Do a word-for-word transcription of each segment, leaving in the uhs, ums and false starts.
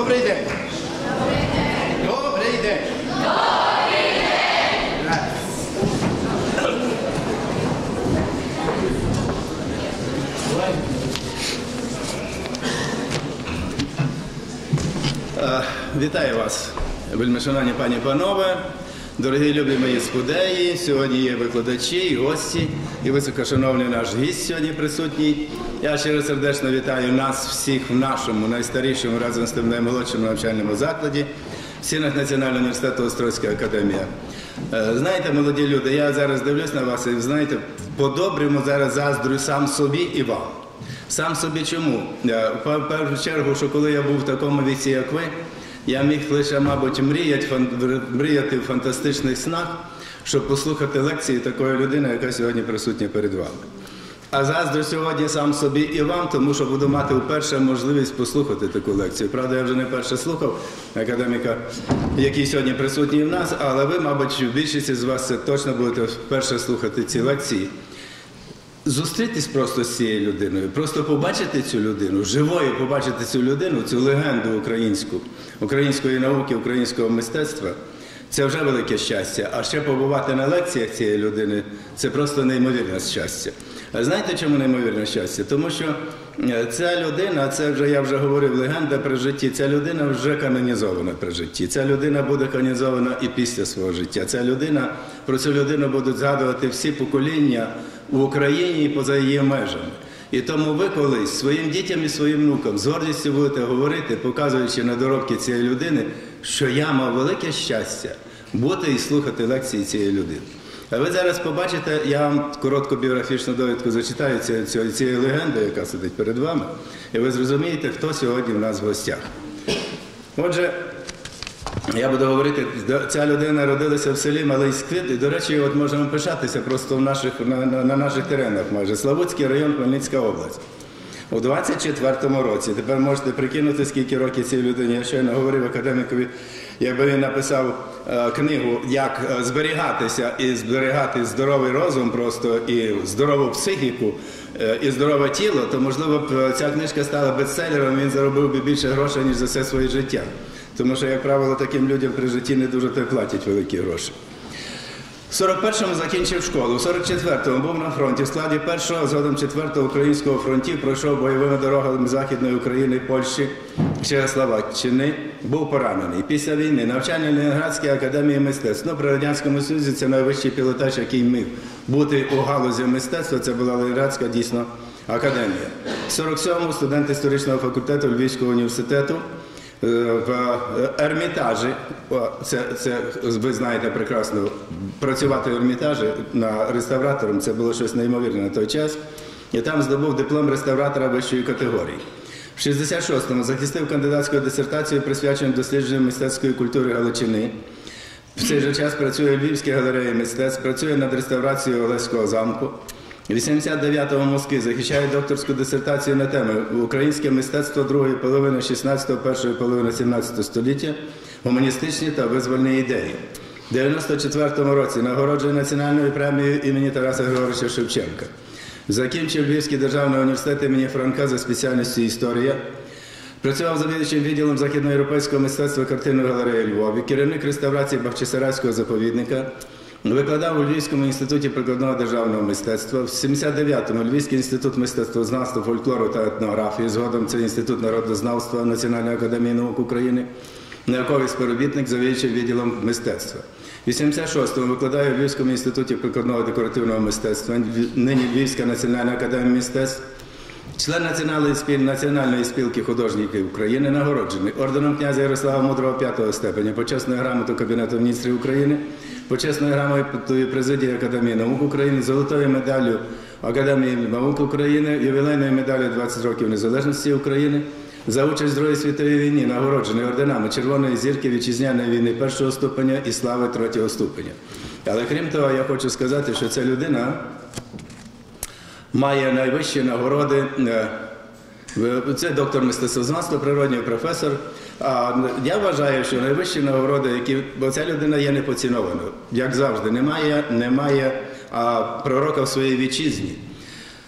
Добрий день. Добрий день. Добрий день. Вітаю вас, вельмишановні пані і панове, дорогі любі мої спудеї. Сьогодні є викладачі і гості, і високошановний наш гість сьогодні присутній. Я щиро сердечно вітаю нас всіх в нашому найстарішому, разом з тим наймолодшому навчальному закладі, в стінах Національного університету Острозька академія. Знаєте, молоді люди, я зараз дивлюсь на вас і, знаєте, по-доброму зараз заздрю сам собі і вам. Сам собі чому? В першу чергу, що коли я був в такому віці, як ви, я міг лише, мабуть, мріяти, мріяти в фантастичних снах, щоб послухати лекції такої людини, яка сьогодні присутня перед вами. А заздрю сьогодні сам собі і вам, тому що буду мати вперше можливість послухати таку лекцію. Правда, я вже не вперше слухав академіка, який сьогодні присутній в нас, але ви, мабуть, більшість з вас точно будете вперше слухати ці лекції. Зустрітись просто з цією людиною, просто побачити цю людину, живою побачити цю людину, цю легенду українську, української науки, українського мистецтва, це вже велике щастя. А ще побувати на лекціях цієї людини – це просто неймовірне щастя. А знаєте, чому неймовірне щастя? Тому що ця людина, це вже, я вже говорив, легенда при житті, ця людина вже канонізована при житті. Ця людина буде канонізована і після свого життя. Ця людина, про цю людину будуть згадувати всі покоління в Україні і поза її межами. І тому ви колись своїм дітям і своїм внукам з гордістю будете говорити, показуючи на доробки цієї людини, що я мав велике щастя бути і слухати лекції цієї людини. А ви зараз побачите, я вам коротку біографічну довідку зачитаю цієї, цієї легенди, яка сидить перед вами, і ви зрозумієте, хто сьогодні в нас в гостях. Отже, я буду говорити, ця людина народилася в селі Малий Сквит, і, до речі, от можемо пишатися просто в наших, на, на, на наших теренах майже. Славутський район, Хмельницька область. У двадцять четвертому році, тепер можете прикинути, скільки років цій людині. Я щойно говорив академікові, якби він написав е, книгу «Як зберігатися і зберігати здоровий розум просто, і здорову психіку, е, і здорове тіло», то, можливо, б ця книжка стала бестселером, він заробив би більше грошей, ніж за все своє життя. Тому що, як правило, таким людям при житті не дуже то платять великі гроші. В сорок першому закінчив школу, в сорок четвертому був на фронті, в складі першого, згодом четвертого українського фронтів, пройшов бойовими дорогами Західної України, Польщі, Чехословаччини, був поранений. Після війни навчання в Ленінградській академії мистецтв. Ну, при Радянському Союзі це найвищий пілотаж, який міг бути у галузі мистецтва, це була Ленінградська, дійсно, академія. В сорок сьомому студент історичного факультету Львівського університету, в Ермітажі, це, це ви знаєте прекрасно, працювати в Ермітажі на реставратором, це було щось неймовірне на той час, і там здобув диплом реставратора вищої категорії. В шістдесят шостому захистив кандидатську дисертацію, присвячену дослідженню мистецької культури Галичини. В цей же час працює в Львівській галереї мистецтв, працює над реставрацією Олеського замку. У вісімдесят дев'ятому в Москві захищає докторську дисертацію на тему «Українське мистецтво другої половини шістнадцятого, першої половини сімнадцятого століття. Гуманістичні та визвольні ідеї». В дев'яносто четвертому році нагороджує національною премією імені Тараса Григоровича Шевченка. Закінчив Львівський державний університет імені Франка за спеціальністю «Історія». Працював завідувачем відділом західноєвропейського мистецтва картинної галереї Львові, керівник реставрації Бахчисарайського заповідника. Викладав у Львівському інституті прикладного державного мистецтва. В сімдесят дев'ятому Львівський інститут мистецтвознавства, фольклору та етнографії, згодом це Інститут народознавства Національної академії наук України, науковий співробітник, завідувачем відділом мистецтва. В вісімдесят шостому викладає у Львівському інституті прикладного декоративного мистецтва, нині Львівська національна академія мистецтв. Член Національної спілки художників України, нагороджений орденом князя Ярослава Мудрого п'ятого степеня, почесною грамотою Кабінету міністрів України, почесною грамотою Президії Академії наук України, золотою медаллю Академії наук України, ювілейною медаллю двадцять років незалежності України, за участь в Другій світовій війні, нагороджений орденами Червоної зірки Вітчизняної війни першого ступеня і слави третього ступеня. Але крім того, я хочу сказати, що ця людина має найвищі нагороди, це доктор мистецтвознавства, природній професор. А я вважаю, що найвищі нагороди, які, бо ця людина є непоцінованою, як завжди, немає, немає а, пророка в своїй вітчизні.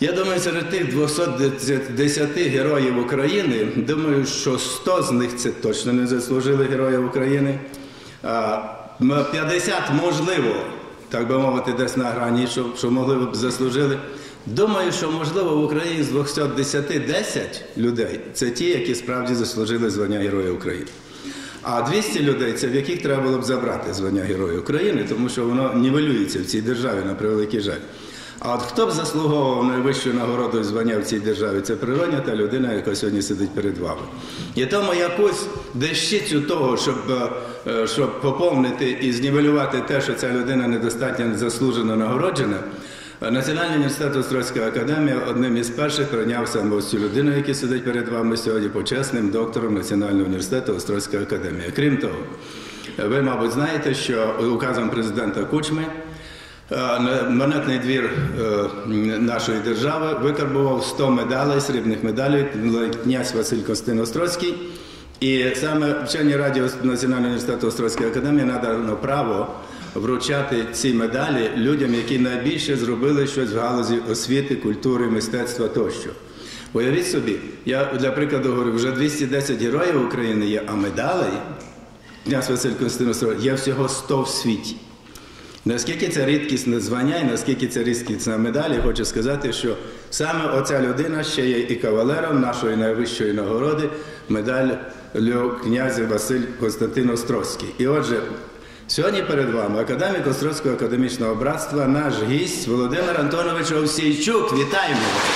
Я думаю, серед тих двохсот десяти героїв України, думаю, що сто з них це точно не заслужили героїв України. п'ятдесят, можливо, так би мовити, десь на грані, що, що могли б заслужили. Думаю, що, можливо, в Україні з двохсот десяти десять людей – це ті, які справді заслужили звання Героя України. А двісті людей – це в яких треба було б забрати звання Героя України, тому що воно нівелюється в цій державі, на превеликий жаль. А от хто б заслуговував найвищу нагороду і звання в цій державі, це природня та людина, яка сьогодні сидить перед вами. І тому якусь дещицю того, щоб, щоб поповнити і знівелювати те, що ця людина недостатньо заслужено нагороджена, Національний університет Острозька академія одним із перших прийняв саме ось цю людину, яка сидить перед вами сьогодні, почесним доктором Національного університету Острозька академія. Крім того, ви, мабуть, знаєте, що указом президента Кучми монетний двір нашої держави викарбував сто медалей, срібних медалей, князь Василь Костин Острозький. І саме вченій раді Національного університету Острозької академії надано право вручати ці медалі людям, які найбільше зробили щось в галузі освіти, культури, мистецтва тощо. Уявіть собі, я для прикладу говорю, вже двісті десять героїв України є, а медалей, князь Василь Костин Острозький, є всього сто в світі. Наскільки це рідкісне звання і наскільки це рідкісна медаль, я хочу сказати, що саме оця людина ще є і кавалером нашої найвищої нагороди, медаль князя Василь Костянтин Острозький. І отже, сьогодні перед вами академік Острозького академічного братства, наш гість Володимир Антонович Овсійчук. Вітаємо!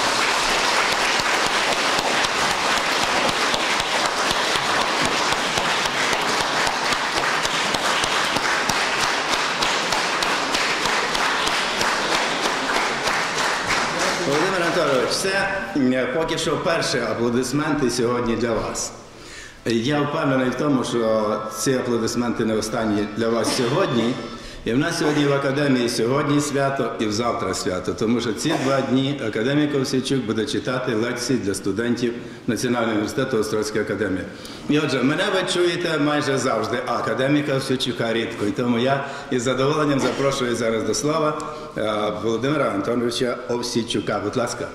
Володимир Антонович, це поки що перші аплодисменти сьогодні для вас. Я впевнений в тому, що ці аплодисменти не останні для вас сьогодні. І в нас сьогодні в академії сьогодні свято і завтра свято, тому що ці два дні академік Овсійчук буде читати лекції для студентів Національного університету Острозька академія. І отже, мене ви чуєте майже завжди, а академіка Овсійчука рідко. І тому я із задоволенням запрошую зараз до слова Володимира Антоновича Овсійчука. Будь ласка.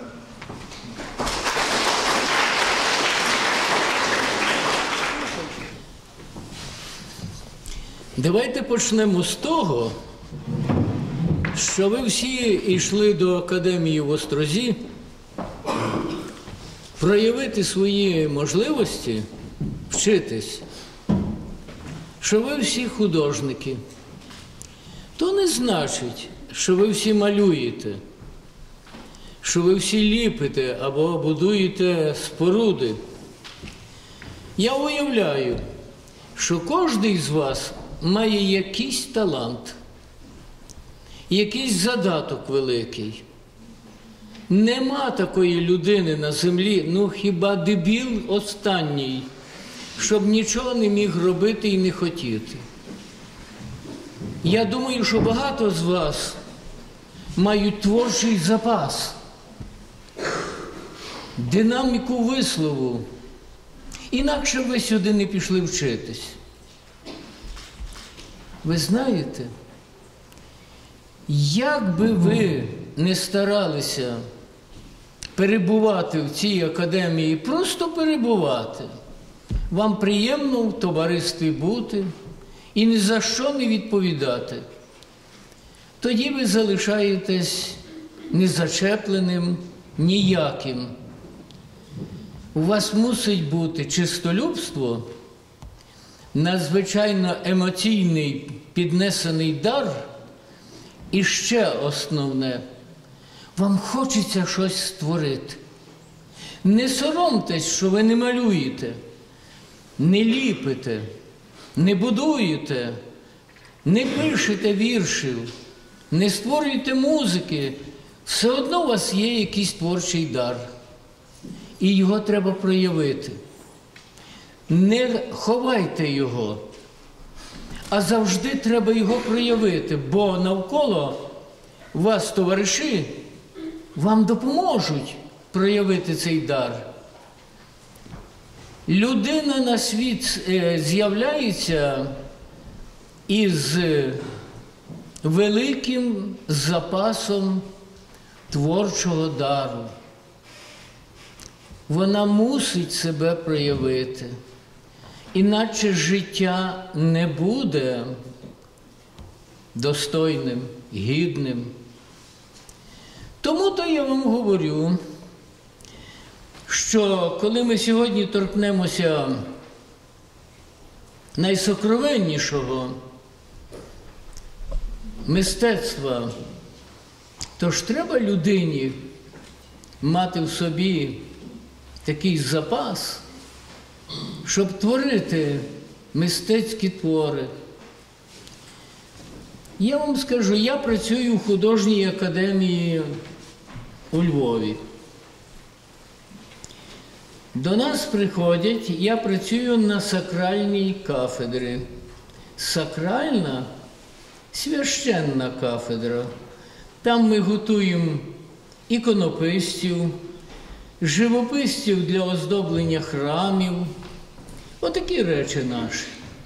Давайте почнемо з того, що ви всі йшли до академії в Острозі проявити свої можливості, вчитись, що ви всі художники. То не значить, що ви всі малюєте, що ви всі ліпите або будуєте споруди. Я уявляю, що кожен з вас має якийсь талант, якийсь задаток великий. Нема такої людини на землі, ну хіба дебіл останній, щоб нічого не міг робити і не хотіти. Я думаю, що багато з вас мають творчий запас, динаміку вислову, інакше ви сюди не пішли вчитись. Ви знаєте, як би ви не старалися перебувати в цій академії, просто перебувати, вам приємно в товаристві бути і ні за що не відповідати, тоді ви залишаєтесь незачепленим, ніяким. У вас мусить бути чистолюбство, надзвичайно емоційний піднесений дар, і ще основне, вам хочеться щось створити. Не соромтесь, що ви не малюєте, не ліпите, не будуєте, не пишете віршів, не створюєте музики. Все одно у вас є якийсь творчий дар, і його треба проявити. Не ховайте його, а завжди треба його проявити, бо навколо вас товариші вам допоможуть проявити цей дар. Людина на світ з'являється із великим запасом творчого дару. Вона мусить себе проявити, іначе життя не буде достойним, гідним. Тому то я вам говорю, що коли ми сьогодні торкнемося найсокровеннішого мистецтва, то ж треба людині мати в собі такий запас, щоб творити мистецькі твори. Я вам скажу, я працюю в художній академії у Львові. До нас приходять, я працюю на сакральній кафедрі. Сакральна – священна кафедра. Там ми готуємо іконописців, живописців для оздоблення храмів. Отакі речі наші.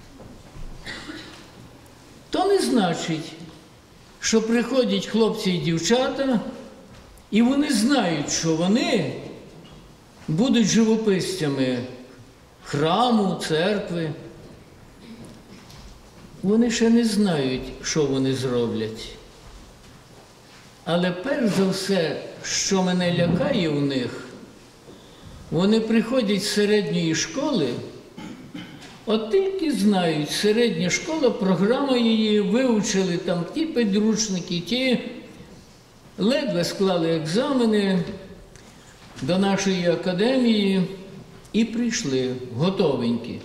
То не значить, що приходять хлопці і дівчата, і вони знають, що вони будуть живописцями храму, церкви. Вони ще не знають, що вони зроблять. Але перш за все, що мене лякає у них, вони приходять з середньої школи, от тільки знають, середня школа, програма її, вивчили там ті підручники, ті, ледве склали екзамени до нашої академії і прийшли готовенькі.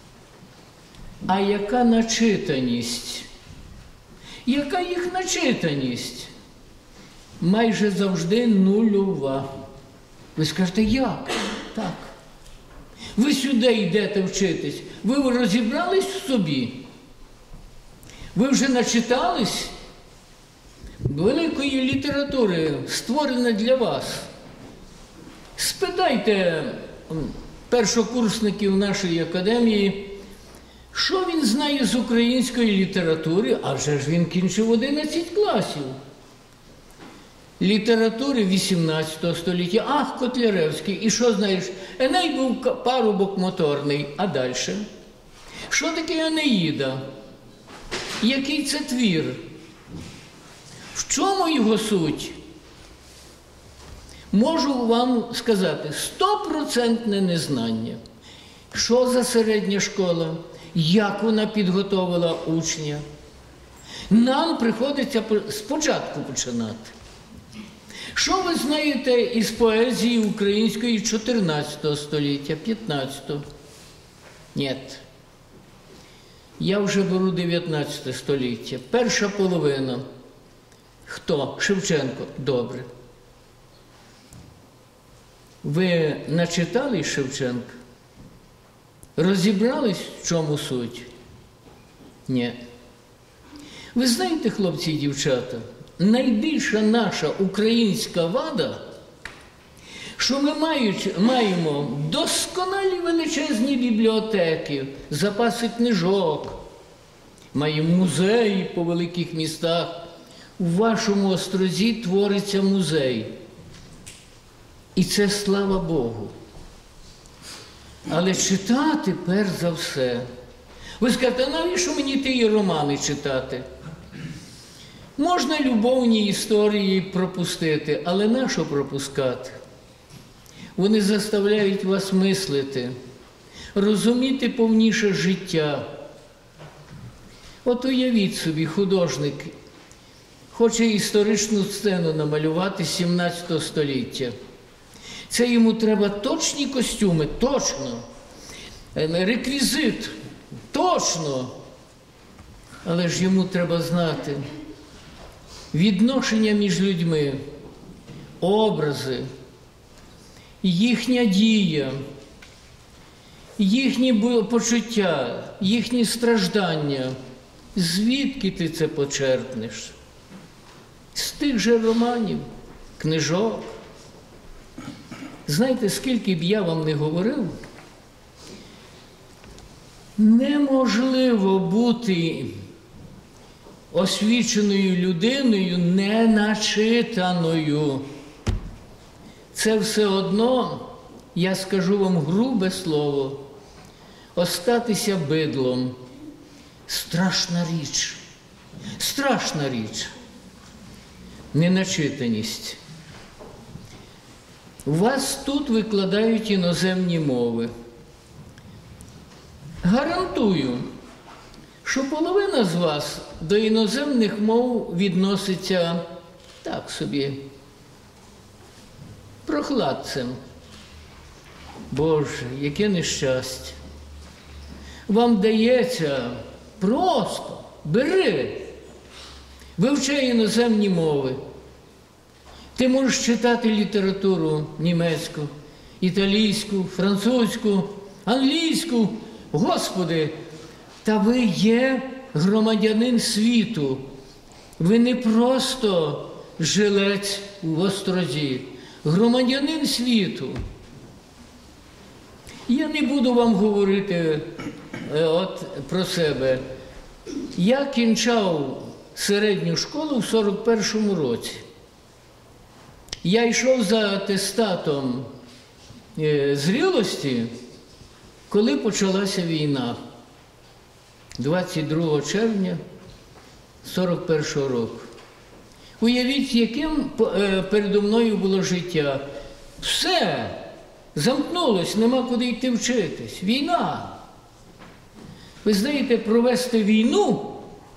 А яка начитаність? Яка їх начитаність? Майже завжди нульова. Ви скажете, як? Так. Ви сюди йдете вчитись. Ви розібрались в собі? Ви вже начитались? Великої літератури створена для вас. Спитайте першокурсників нашої академії, що він знає з української літератури, адже ж він кінчив одинадцять класів. Літератури вісімнадцятого століття. Ах, Котляревський. І що знаєш? Еней був парубок моторний. А далі? Що таке Енеїда? Який це твір? В чому його суть? Можу вам сказати, стопроцентне незнання. Що за середня школа? Як вона підготовила учня? Нам приходиться спочатку починати. Що ви знаєте із поезії української чотирнадцятого століття, п'ятнадцятого? Ні. Я вже беру дев'ятнадцяте століття. Перша половина. Хто? Шевченко. Добре. Ви начитали Шевченка? Розібрались, в чому суть? Ні. Ви знаєте, хлопці і дівчата, найбільша наша українська вада, що ми маємо досконалі величезні бібліотеки, запаси книжок, маємо музеї по великих містах. У вашому Острозі твориться музей. І це слава Богу. Але читати перш за все. Ви скажете, навіщо мені ті романи читати? Можна любовні історії пропустити, але нащо пропускати? Вони заставляють вас мислити, розуміти повніше життя. От уявіть собі, художник хоче історичну сцену намалювати сімнадцятого століття. Це йому треба точні костюми, точно, реквізит, точно. Але ж йому треба знати відношення між людьми, образи, їхня дія, їхні почуття, їхні страждання. Звідки ти це почерпнеш? З тих же романів, книжок. Знаєте, скільки б я вам не говорив, неможливо бути освіченою людиною, не начитаною. Це все одно, я скажу вам грубе слово, остатися бидлом. Страшна річ. Страшна річ. Неначитаність. Вас тут викладають іноземні мови. Гарантую, що половина з вас до іноземних мов відноситься так собі, прохладцем. Боже, яке нещастя. Вам дається просто, бери, вивчай іноземні мови. Ти можеш читати літературу німецьку, італійську, французьку, англійську. Господи, та ви є громадянин світу. Ви не просто жилець в острозі. Громадянин світу. Я не буду вам говорити е, от, про себе. Я кінчав середню школу в сорок першому році. Я йшов за атестатом е, зрілості, коли почалася війна. двадцять другого червня сорок першого року. Уявіть, яким е, передо мною було життя. Все, замкнулось, нема куди йти вчитись. Війна. Ви знаєте, провести війну,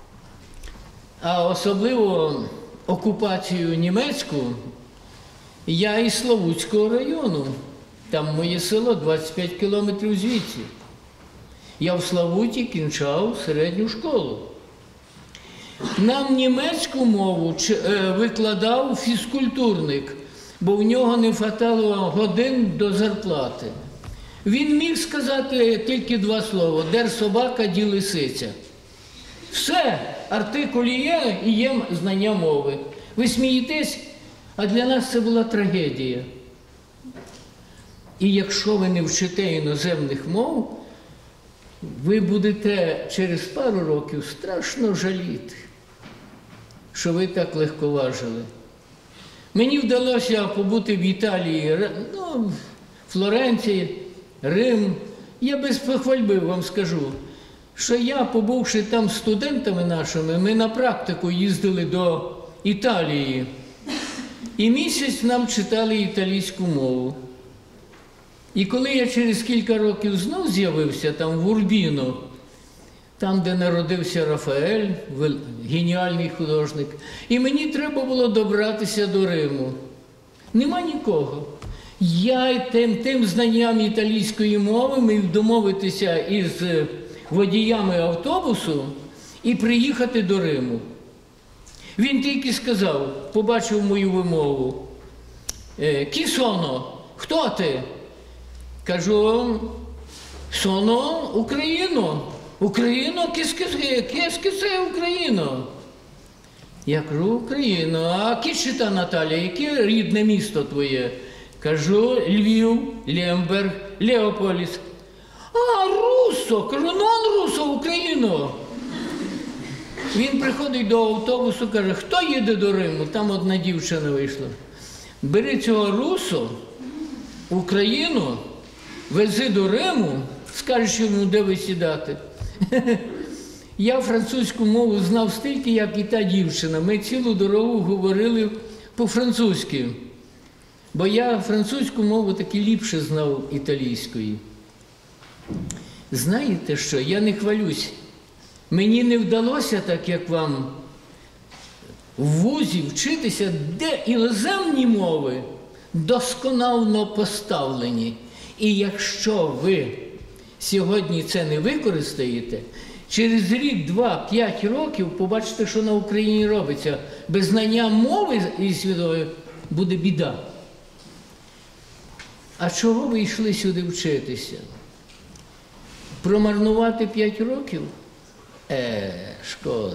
а особливо окупацію німецьку, я із Славутського району. Там моє село, двадцять п'ять кілометрів звідси. Я в Славуті кінчав середню школу. Нам німецьку мову викладав фізкультурник, бо в нього не хватало годин до зарплати. Він міг сказати тільки два слова: «Дер собака, ді лисиця». Все, артикуль є і є знання мови. Ви смієтесь, а для нас це була трагедія. І якщо ви не вчите іноземних мов, ви будете через пару років страшно жаліти, що ви так легковажили. Мені вдалося побути в Італії, ну, Флоренції, Рим. Я без похвальби вам скажу, що я, побувши там студентами нашими, ми на практику їздили до Італії. І місяць нам читали італійську мову. І коли я через кілька років знов з'явився там в Урбіно, там, де народився Рафаель, геніальний художник, і мені треба було добратися до Риму. Нема нікого. Я тим, тим знанням італійської мови міг домовитися із водіями автобусу і приїхати до Риму. Він тільки сказав, побачив мою вимову: «Кі соно? Хто ти?» Кажу: «Соно Україно». «Україно? Кескесе Україно?» Я кажу: «Україно. А кічита, Наталя, яке рідне місто твоє?» Кажу: «Львів, Лемберг, Леополіс». «А, Руссо!» Кажу: «Нон Руссо, Україно». Він приходить до автобусу, каже: «Хто їде до Риму?» Там одна дівчина вийшла. «Бери цього Руссо, Україну, вези до Риму, скажеш йому, де ви сідати». Я французьку мову знав стільки, як і та дівчина. Ми цілу дорогу говорили по-французьки. Бо я французьку мову таки ліпше знав італійської. Знаєте що, я не хвалюсь. Мені не вдалося, так як вам, в вузі вчитися, де іноземні мови досконально поставлені. І якщо ви сьогодні це не використаєте, через рік, два, п'ять років побачите, що на Україні робиться. Без знання мови і світової буде біда. А чого ви йшли сюди вчитися? Промарнувати п'ять років? Е, шкода.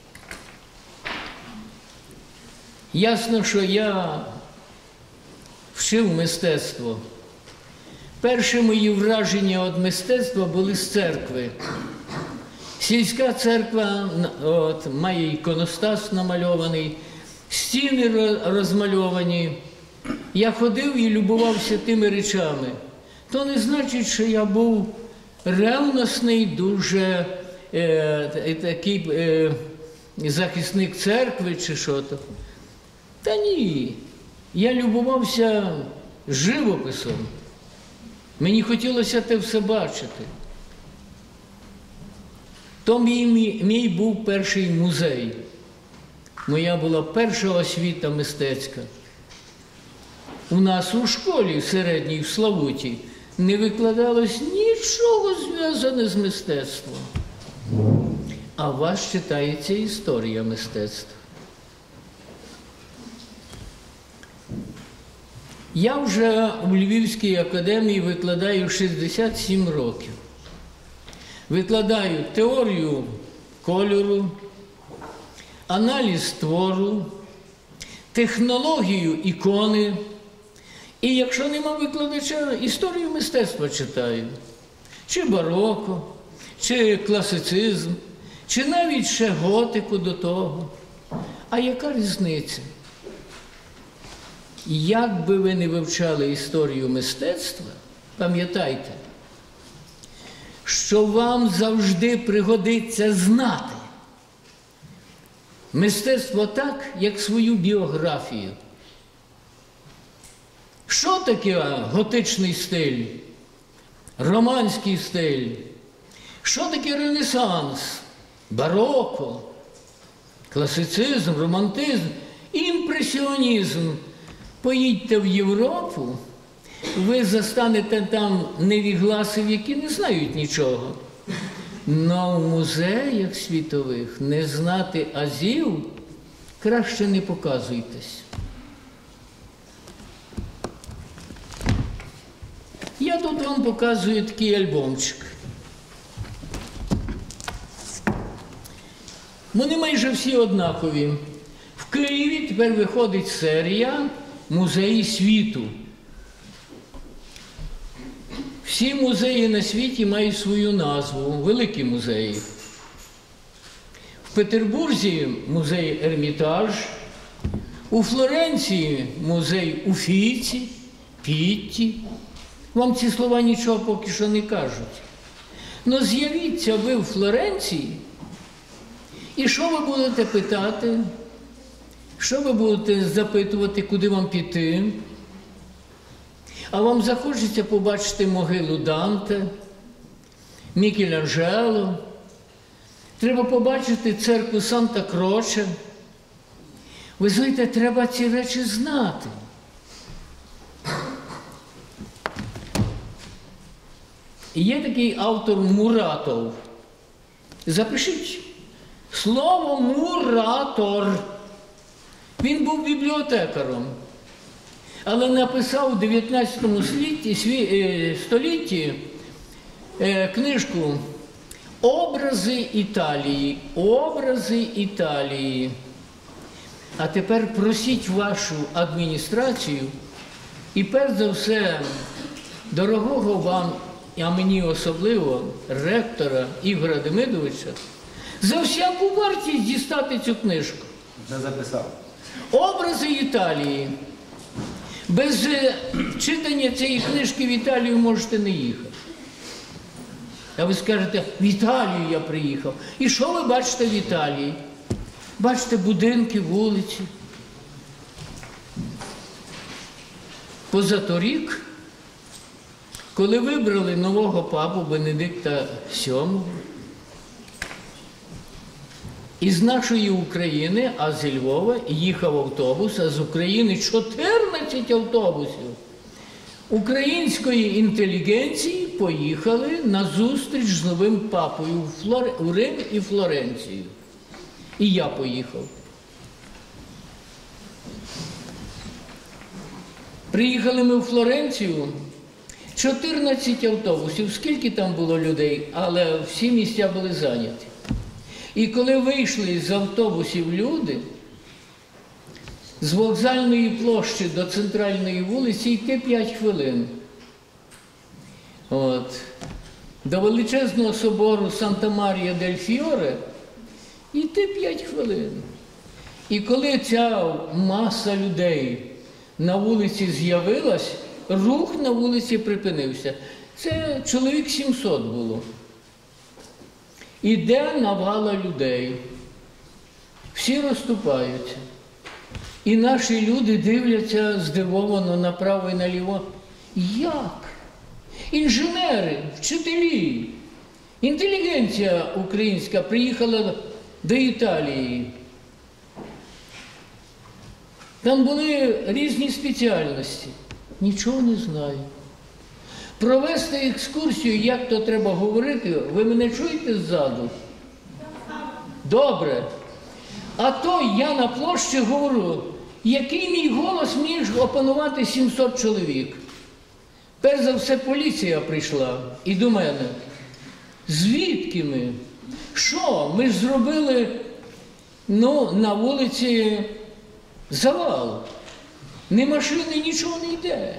Ясно, що я вчив мистецтво. Перші мої враження від мистецтва були з церкви. Сільська церква от, має іконостас намальований, стіни розмальовані. Я ходив і любувався тими речами. То не значить, що я був ревностний, дуже е, такий е, захисник церкви чи що-то. Та ні. Я любувався живописом. Мені хотілося те все бачити. То мій, мій, мій був перший музей. Моя була перша освіта мистецька. У нас у школі середній в Славуті не викладалось нічого зв'язане з мистецтвом. А у вас читається історія мистецтва. Я вже у Львівській академії викладаю шістдесят сім років. Викладаю теорію кольору, аналіз твору, технологію ікони. І якщо нема викладача, історію мистецтва читаю. Чи бароко, чи класицизм, чи навіть ще готику до того. А яка різниця? Як би ви не вивчали історію мистецтва, пам'ятайте, що вам завжди пригодиться знати мистецтво так, як свою біографію. Що таке готичний стиль, романський стиль? Що таке Ренесанс, бароко, класицизм, романтизм, імпресіонізм? Поїдьте в Європу, ви застанете там невігласів, які не знають нічого. Но в музеях світових не знати азів краще не показуйтесь. Я тут вам показую такий альбомчик. Вони майже всі однакові. В Києві тепер виходить серія «Музеї світу». Всі музеї на світі мають свою назву, великі музеї. В Петербурзі музей Ермітаж, у Флоренції музей Уфіці, Пітті. Вам ці слова нічого поки що не кажуть. Но з'явіться ви в Флоренції, і що ви будете питати? Що ви будете запитувати, куди вам піти? А вам захочеться побачити могилу Данте, Мікеланджело. Треба побачити церкву Санта-Кроче. Ви знаєте, треба ці речі знати. Є такий автор Муратов. Запишіть слово «Муратор». Він був бібліотекаром, але написав у дев'ятнадцятому столітті книжку «Образи Італії». «Образи Італії». А тепер просіть вашу адміністрацію і перш за все дорогого вам, а мені особливо, ректора Ігоря Демидовича, за всяку вартість дістати цю книжку. Вже записав. «Образи Італії». Без читання цієї книжки в Італію можете не їхати. А ви скажете, в Італію я приїхав. І що ви бачите в Італії? Бачите будинки, вулиці. Позаторік, коли вибрали нового папу Бенедикта сьомого, із нашої України, а зі Львова, їхав автобус, а з України чотирнадцять автобусів української інтелігенції поїхали на зустріч з новим папою у, Флор... у Рим і Флоренцію. І я поїхав. Приїхали ми у Флоренцію, чотирнадцять автобусів, скільки там було людей, але всі місця були зайняті. І коли вийшли з автобусів люди, з вокзальної площі до центральної вулиці йти п'ять хвилин. От. до величезного собору Санта-Марія-дель-Фіоре йти п'ять хвилин. І коли ця маса людей на вулиці з'явилась, рух на вулиці припинився. Це чоловік сімсот було. Іде навала людей. Всі розступаються. І наші люди дивляться здивовано направо і наліво. Як? Інженери, вчителі, інтелігенція українська приїхала до Італії. Там були різні спеціальності. Нічого не знаю. Провести екскурсію, як то треба говорити, ви мене чуєте ззаду? Добре. А то я на площі говорю, який мій голос міг опанувати сімсот чоловік. Перш за все поліція прийшла і до мене. Звідки ми? Що? Ми ж зробили, ну, на вулиці завал. Ні машини, нічого не йде.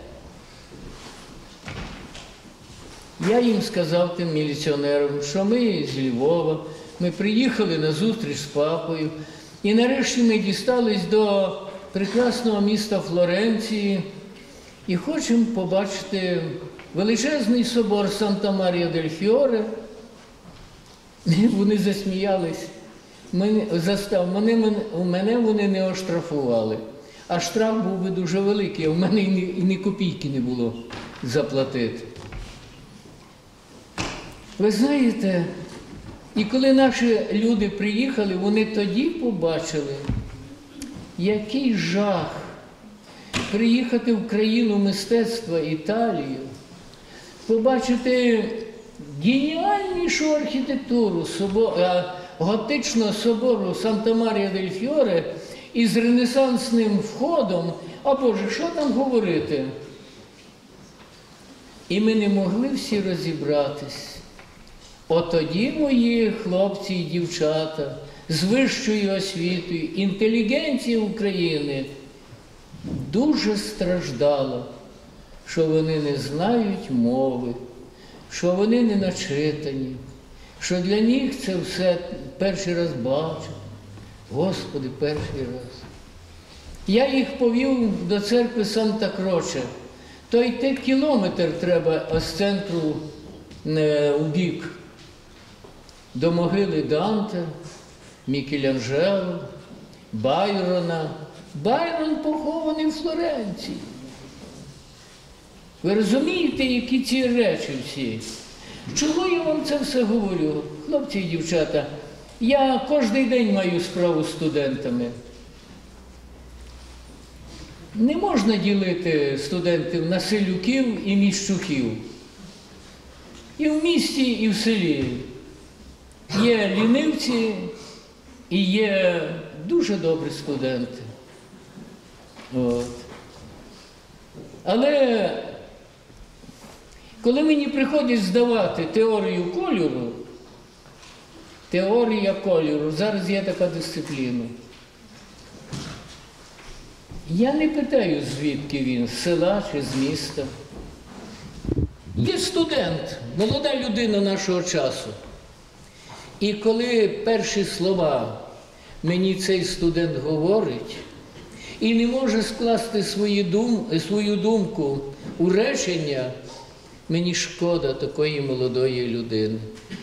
Я їм сказав тим міліціонерам, що ми з Львова, ми приїхали на зустріч з папою, і нарешті ми дістались до прекрасного міста Флоренції і хочемо побачити величезний собор Санта-Марія-дель-Фіоре. Вони засміялись. Мене, застав, мене, мене, мене вони не оштрафували. А штраф був би дуже великий, а в мене і ні, і ні копійки не було заплатити. Ви знаєте, і коли наші люди приїхали, вони тоді побачили, який жах приїхати в країну мистецтва Італію, побачити геніальнішу архітектуру собор, готичного собору Санта-Марія-дель-Фіоре із ренесансним входом, а Боже, що там говорити? І ми не могли всі розібратись. От тоді мої хлопці і дівчата з вищою освітою, інтелігенція України дуже страждала, що вони не знають мови, що вони не начитані, що для них це все перший раз бачать. Господи, перший раз. Я їх повів до церкви Санта-Кроче. То йти кілометр треба з центру у бік. До могили Данте, Мікеланджело, Байрона. Байрон похований в Флоренції. Ви розумієте, які ці речі всі? Чого я вам це все говорю? Хлопці і дівчата, я кожен день маю справу з студентами. Не можна ділити студентів на селюків і міщуків. І в місті, і в селі. Є лінивці і є дуже добрі студенти. От. Але коли мені приходять здавати теорію кольору, теорія кольору, зараз є така дисципліна. Я не питаю, звідки він, з села чи з міста. Є студент, молода людина нашого часу. І коли перші слова мені цей студент говорить і не може скласти свої дум, свою думку у речення, мені шкода такої молодої людини.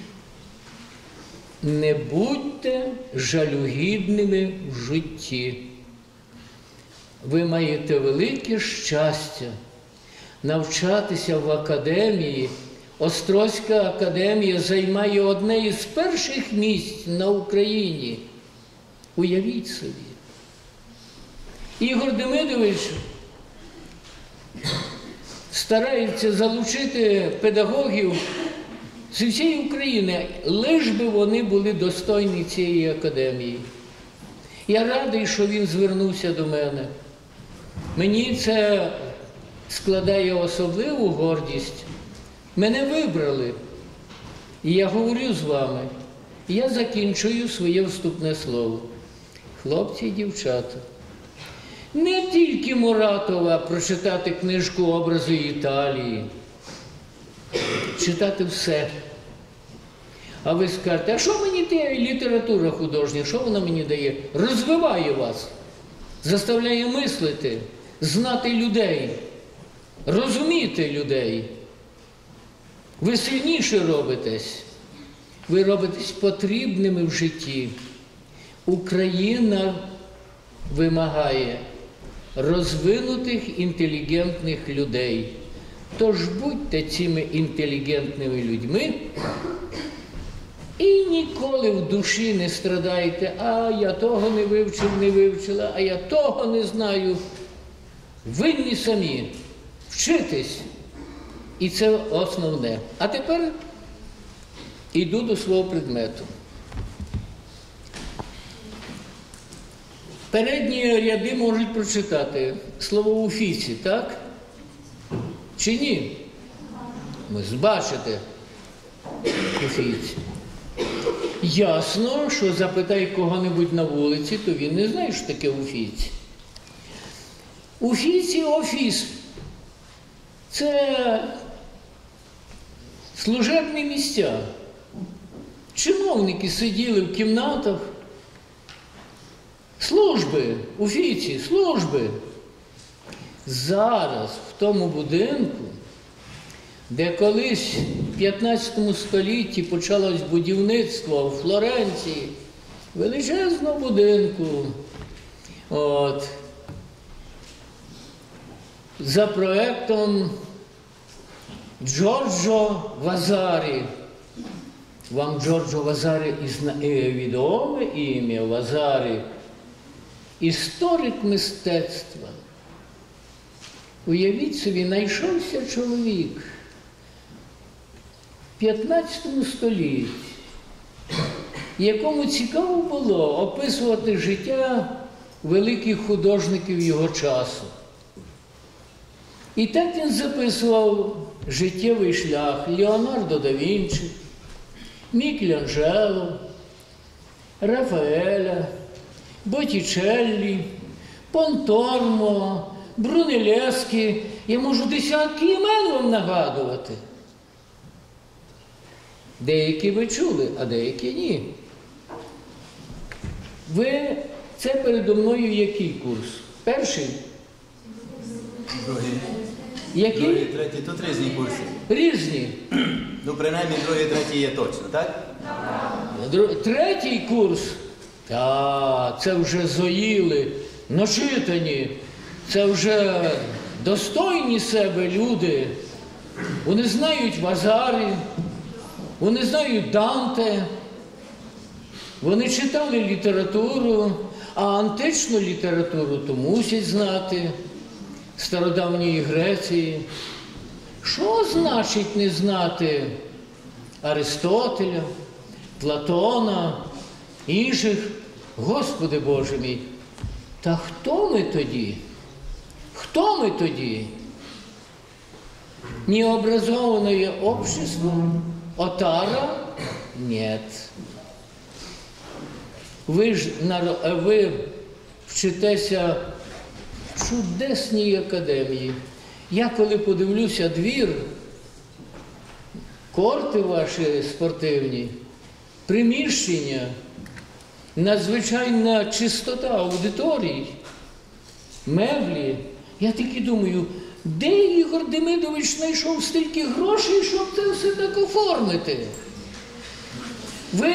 Не будьте жалюгідними в житті. Ви маєте велике щастя навчатися в академії. Острозька академія займає одне із перших місць на Україні. Уявіть собі. Ігор Демидович старається залучити педагогів з всієї України, лиш би вони були достойні цієї академії. Я радий, що він звернувся до мене. Мені це складає особливу гордість. Мене вибрали. І я говорю з вами. Я закінчую своє вступне слово. Хлопці і дівчата, не тільки Моратова прочитати книжку «Образи Італії», читати все. А ви скажете, а що мені дає література художня, що вона мені дає? Розвиває вас, заставляє мислити, знати людей, розуміти людей. Ви сильніше робитесь, ви робитесь потрібними в житті. Україна вимагає розвинутих, інтелігентних людей. Тож будьте цими інтелігентними людьми і ніколи в душі не страдайте, а я того не вивчив, не вивчила, а я того не знаю. Винні самі. Вчитись. І це основне. А тепер йду до свого предмету. Передні ряди можуть прочитати слово «уфіці», так? Чи ні? Ви бачите «уфіці». Ясно, що запитай кого-небудь на вулиці, то він не знає, що таке «уфіці». «Уфіці» – офіс. Це служебні місця. Чиновники сиділи в кімнатах. Служби, офіці, служби. Зараз в тому будинку, де колись в п'ятнадцятому столітті почалось будівництво у Флоренції, величезного будинку, от, за проектом Джорджо Вазарі. Вам Джорджо Вазарі відоме ім'я Вазарі? Історик мистецтва. Уявіть собі, знайшовся чоловік в п'ятнадцятому столітті, якому цікаво було описувати життя великих художників його часу. І так він записував життєвий шлях Леонардо да Вінчі, Мікеланджело, Рафаеля, Боттічеллі, Понтормо, Брунеллески. Я можу десятки імен вам нагадувати. Деякі ви чули, а деякі ні. Ви, це передо мною який курс? Перший? Другий. Який? Другий, третій, тут різні курси. Різні. Ну, принаймні, другий, третій є точно, так? Дру- Третій курс. Та, це вже зоїли, начитані, це вже достойні себе люди. Вони знають Вазарі, вони знають Данте, вони читали літературу, а античну літературу то мусять знати, стародавньої Греції. Що значить не знати Аристотеля, Платона, інших? Господи Боже мій, та хто ми тоді? Хто ми тоді? Необразованное общество? Отара? Нет. Ви ж наро- ви вчитеся в чудесній академії. Я коли подивлюся двір, корти ваші спортивні, приміщення, надзвичайна чистота аудиторій, меблі, я таки думаю, де Ігор Демидович знайшов стільки грошей, щоб це все так оформити? Ви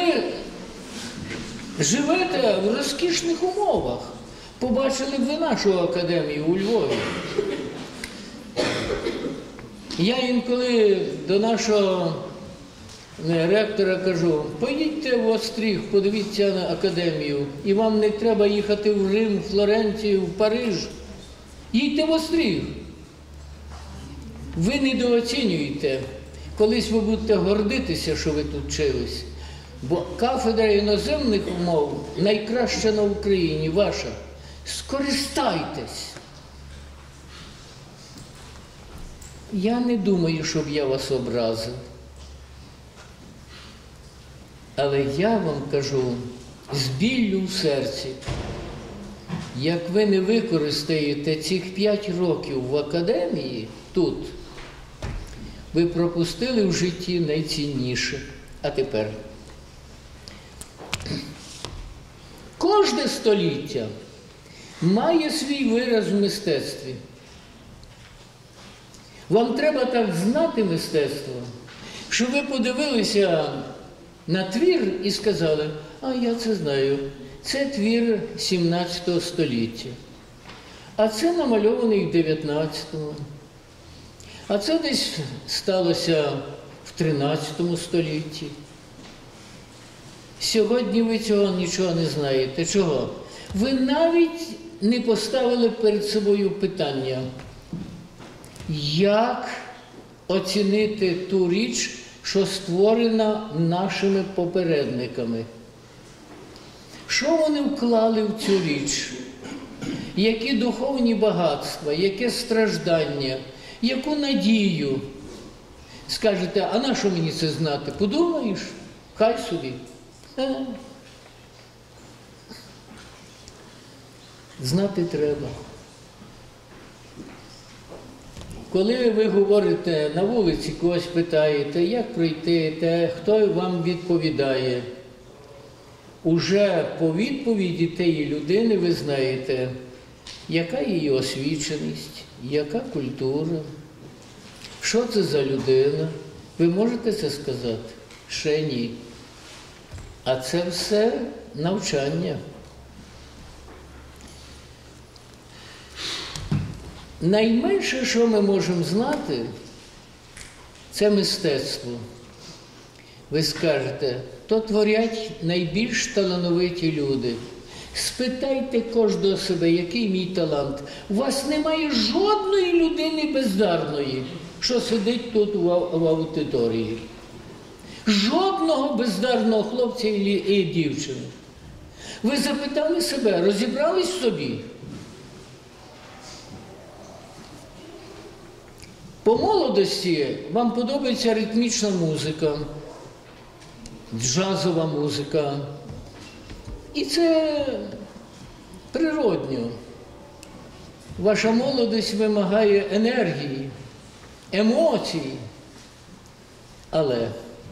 живете в розкішних умовах. Побачили б ви нашу академію у Львові. Я інколи до нашого ректора кажу, поїдьте в Остріг, подивіться на академію, і вам не треба їхати в Рим, Флоренцію, в Париж. Їдьте в Остріг. Ви недооцінюєте. Колись ви будете гордитися, що ви тут вчились. Бо кафедра іноземних мов найкраща на Україні, ваша. Скористайтесь. Я не думаю, щоб я вас образив. Але я вам кажу з біллю в серці, як ви не використаєте цих п'ять років в академії тут, ви пропустили в житті найцінніше. А тепер Кожне століття має свій вираз в мистецтві. Вам треба так знати мистецтво, що ви подивилися на твір і сказали, а я це знаю, це твір сімнадцятого століття, а це намальований в дев'ятнадцятому, а це десь сталося в тринадцятому столітті. Сьогодні ви цього нічого не знаєте. Чого? Ви навіть не поставили перед собою питання, як оцінити ту річ, що створена нашими попередниками. Що вони вклали в цю річ? Які духовні багатства, яке страждання, яку надію? Скажете, а на що мені це знати? Подумаєш? Хай собі. Е. Знати треба. Коли ви говорите на вулиці, когось питаєте, як пройти, те, хто вам відповідає, уже по відповіді тієї людини ви знаєте, яка її освіченість, яка культура, що це за людина. Ви можете це сказати? Ще ні. А це все навчання. Найменше, що ми можемо знати, це мистецтво. Ви скажете, то творять найбільш талановиті люди. Спитайте кожного себе, який мій талант. У вас немає жодної людини бездарної, що сидить тут в аудиторії. Жодного бездарного хлопця і дівчини. Ви запитали себе, розібрались в собі? По молодості вам подобається ритмічна музика, джазова музика. І це природньо. Ваша молодість вимагає енергії, емоцій. Але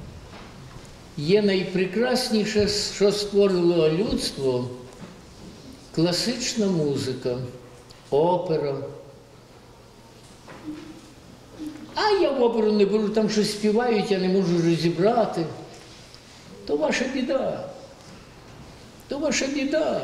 є найпрекрасніше, що створило людство – класична музика, опера. А я в оперу не беру, там щось співають, я не можу розібрати. То ваша біда. То ваша біда.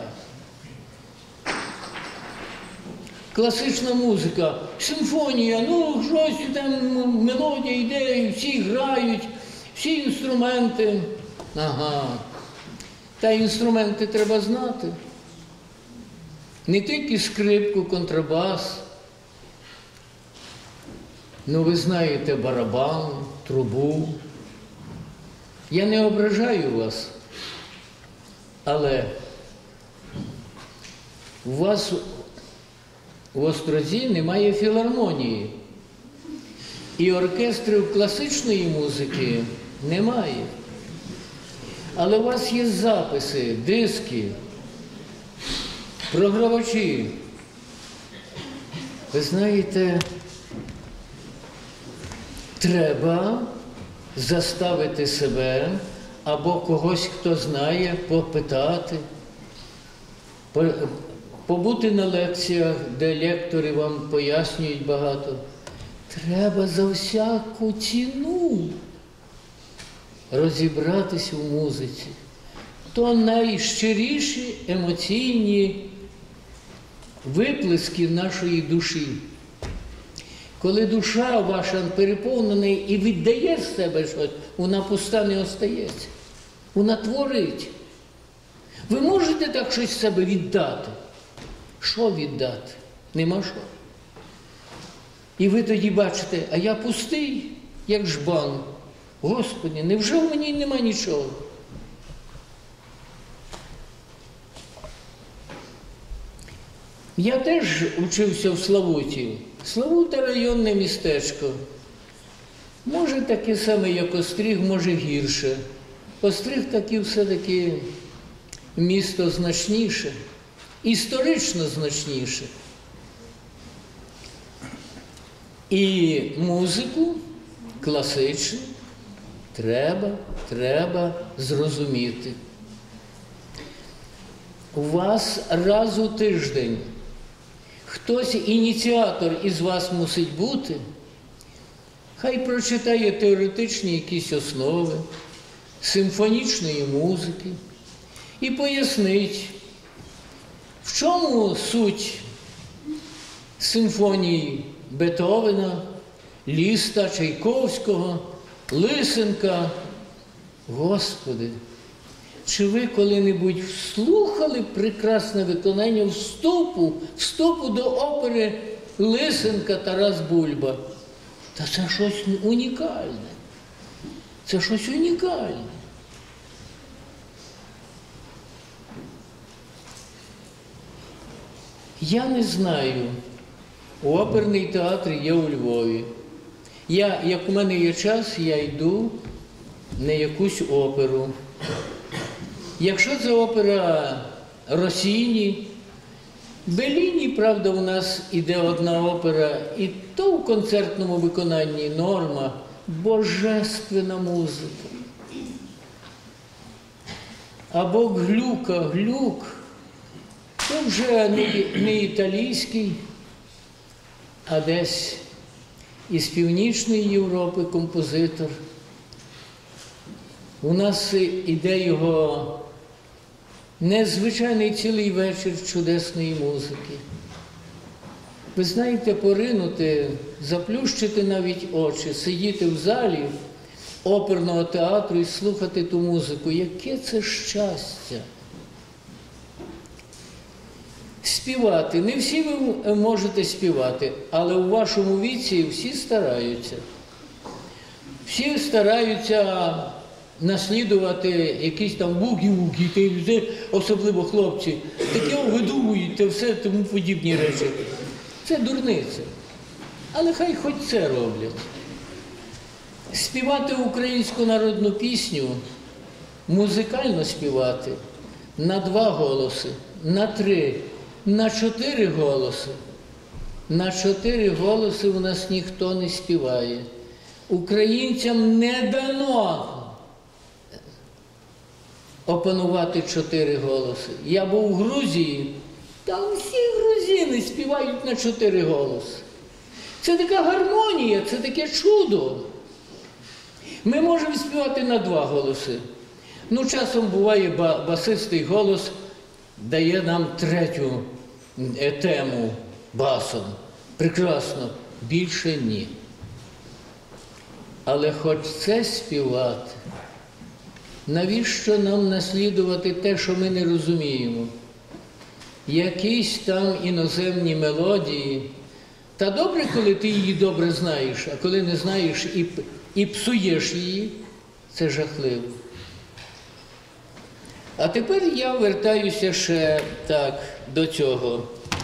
Класична музика, симфонія, ну щось там, мелодія йде, всі грають, всі інструменти. Ага. Та інструменти треба знати. Не тільки скрипку, контрабас. Ну, ви знаєте барабан, трубу. Я не ображаю вас, але у вас в Острозі немає філармонії. І оркестрів класичної музики немає. Але у вас є записи, диски, програвачі. Ви знаєте, треба заставити себе або когось, хто знає, попитати, побути на лекціях, де лектори вам пояснюють багато. Треба за всяку ціну розібратися в музиці. То найщиріші емоційні виплески нашої душі. Коли душа ваша переповнена і віддає з себе щось, вона пуста не остається. Вона творить. Ви можете так щось з себе віддати? Що віддати? Нема що. І ви тоді бачите, а я пустий, як жбан. Господи, невже в мені нема нічого? Я теж вчився в Славуті. Славута – районне містечко. Може таке саме, як Остріг, може гірше. Остріг таки все-таки місто значніше, історично значніше. І музику класичну треба, треба зрозуміти. у вас раз у тиждень хтось ініціатор із вас мусить бути, хай прочитає теоретичні якісь основи симфонічної музики і пояснить, в чому суть симфонії Бетховена, Ліста, Чайковського, Лисенка. Господи, чи ви коли-небудь слухали прекрасне виконання вступу, вступу до опери Лисенка Тарас Бульба? Та це щось унікальне. Це щось унікальне. Я не знаю, оперний театр є у Львові. Я, як у мене є час, я йду на якусь оперу. Якщо це опера Росіні, Белліні, правда, у нас іде одна опера, і то в концертному виконанні норма, божественна музика. Або Глюка, Глюк, то вже не, не італійський, а десь із Північної Європи композитор. У нас іде його незвичайний цілий вечір чудесної музики. Ви знаєте, поринути, заплющити навіть очі, сидіти в залі оперного театру і слухати ту музику. Яке це щастя! Співати. Не всі ви можете співати, але у вашому віці всі стараються. Всі стараються наслідувати якісь там бугі-вугі, особливо хлопці, таке видумують та все тому подібні речі. Це дурниця. Але хай хоч це роблять. Співати українську народну пісню, музикально співати на два голоси, на три, на чотири голоси. На чотири голоси у нас ніхто не співає. Українцям не дано опанувати чотири голоси. Я був у Грузії, там всі грузини співають на чотири голоси. Це така гармонія, це таке чудо. Ми можемо співати на два голоси. Ну, часом буває басистий голос дає нам третю тему басом. Прекрасно. Більше ні. Але хоч це співати, навіщо нам наслідувати те, що ми не розуміємо? Якісь там іноземні мелодії. Та добре, коли ти її добре знаєш, а коли не знаєш і, і псуєш її, це жахливо. А тепер я вертаюся ще так до цього.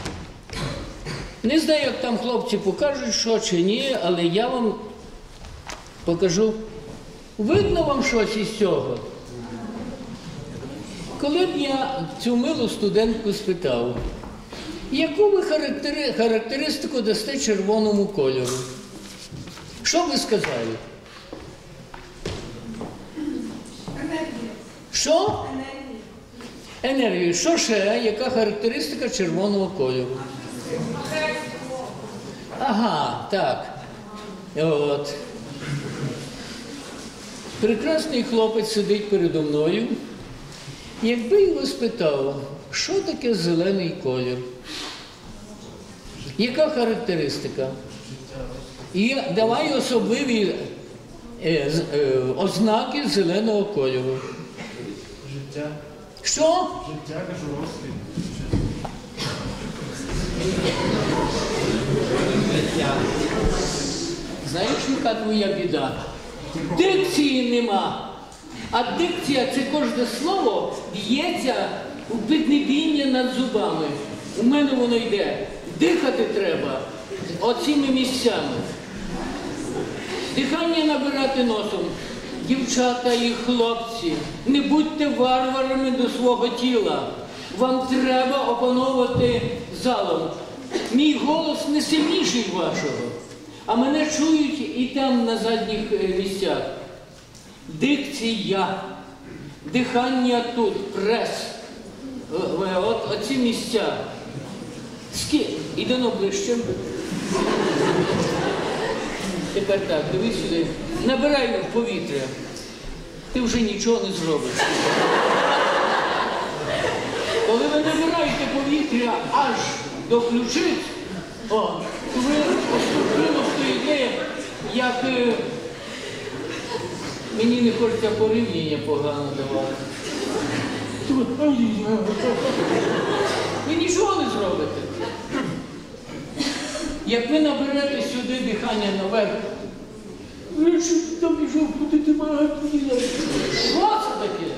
Не знаю, як там хлопці покажуть, що чи ні, але я вам покажу. Видно вам щось із цього? Коли б я цю милу студентку спитав, яку ви характери... характеристику дасте червоному кольору? Що б ви сказали? Енергія. Що? Енергія. Енергія. Що ще? Яка характеристика червоного кольору? Ага, так. От. Прекрасний хлопець сидить передо мною. Якби його спитав, що таке зелений колір? Яка характеристика? І давай особливі е, з- е, ознаки зеленого кольору. Життя. Що? Життя, кажу, розквіт. Знаєш, яка твоя біда? Дикції нема. А дикція – це кожне слово б'ється у піднебіння над зубами. У мене воно йде. Дихати треба оціми місцями. Дихання набирати носом. Дівчата і хлопці, не будьте варварами до свого тіла. Вам треба опановувати залом. Мій голос не сильніший вашого, а мене чують і там на задніх е, місцях. Дикція, дихання тут, прес. ви, от, оці місця. Ски... Іди на ближче. Тепер так, дивись сюди. Набирай повітря. Ти вже нічого не зробиш. Коли ви набираєте повітря аж до ключиць, о, то ви поступово стоїте, як... е, Мені не хочеться порівняння погано давати. Ви нічого не зробите. Як ви наберете сюди дихання наверх, ви що там пішов, куди ти багато їла? Що це таке?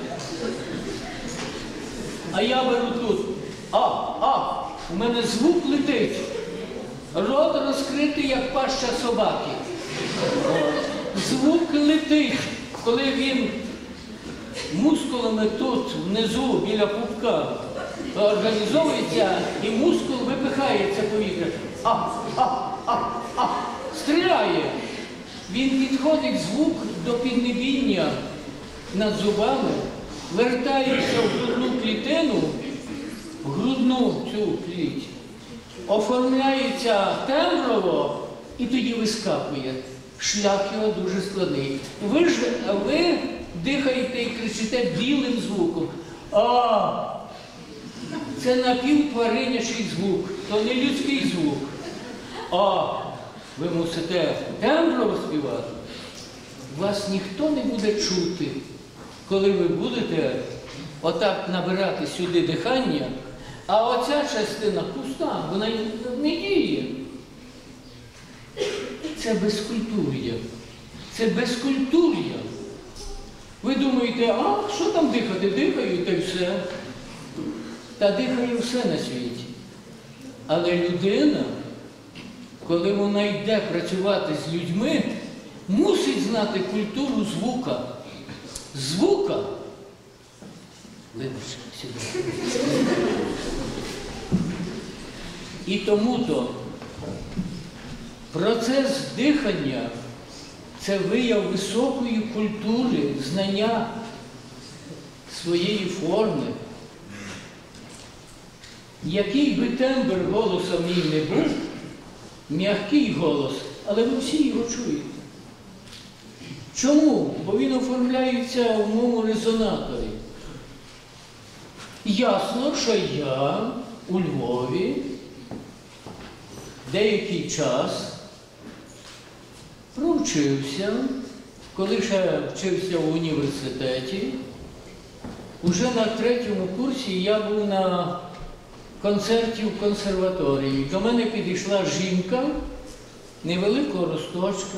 А я беру тут. А, а, у мене звук летить. Рот розкритий, як паща собаки. Звук летить, коли він мускулами тут, внизу, біля пупка, організовується, і мускул випихає це повітря. А, а, а, а, стріляє. Він підходить звук до піднебіння над зубами, вертається в грудну клітину, в грудну цю кліть, оформляється темброво і тоді вискакує. Шлях його дуже складний. Ви ж ви дихаєте і кричите білим звуком. А, це напівтваринячий звук, то не людський звук. А, ви мусите темброво співати. Вас ніхто не буде чути, коли ви будете отак набирати сюди дихання, а оця частина пуста, вона не діє. Це безкультур'я. Це безкультур'я. Ви думаєте, а що там дихати? Дихаю, та й все. Та дихає все на світі. Але людина, коли вона йде працювати з людьми, мусить знати культуру звука. Звука. Вибач, сюди. І тому-то процес дихання – це вияв високої культури, знання своєї форми. Який би тембр голоса мій не був, м'який голос, але ви всі його чуєте. Чому? Бо він оформляється в моєму резонаторі. Ясно, що я у Львові деякий час провчився, коли ще вчився в університеті. Уже на третьому курсі я був на концерті в консерваторії. До мене підійшла жінка невеликого росточка,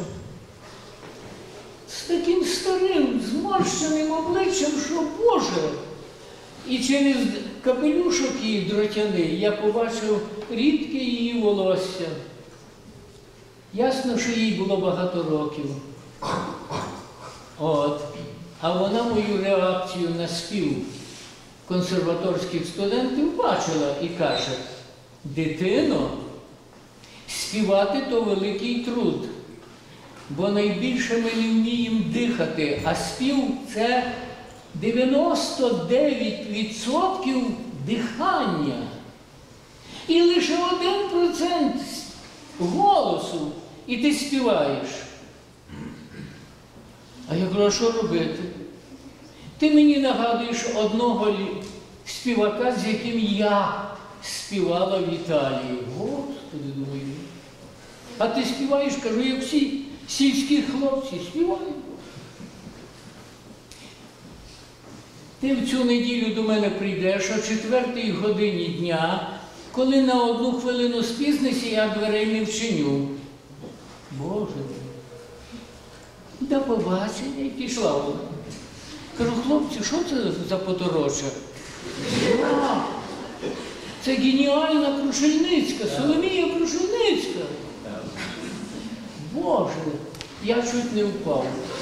з таким старим, зморщеним обличчям, що Боже! І через капелюшок її дротяний я побачив рідке її волосся. Ясно, що їй було багато років. От. А вона мою реакцію на спів консерваторських студентів бачила і каже: дитино, співати – то великий труд, бо найбільше ми не вміємо дихати, а спів – це дев'яносто дев'ять відсотків дихання. І лише один процент голосу, і ти співаєш. А я кажу, а що робити? Ти мені нагадуєш одного співака, з яким я співала в Італії. Господи, думаю. А ти співаєш, кажу, як всі сільські хлопці співають. Ти в цю неділю до мене прийдеш о четвертій годині дня, коли на одну хвилину спізнися, я дверей не вчиню. Боже мій. До побачення і пішла вона. Кажу, хлопці, що це за потороча? А, це геніальна Крушельницька, Соломія Крушельницька. Боже, я чуть не впав.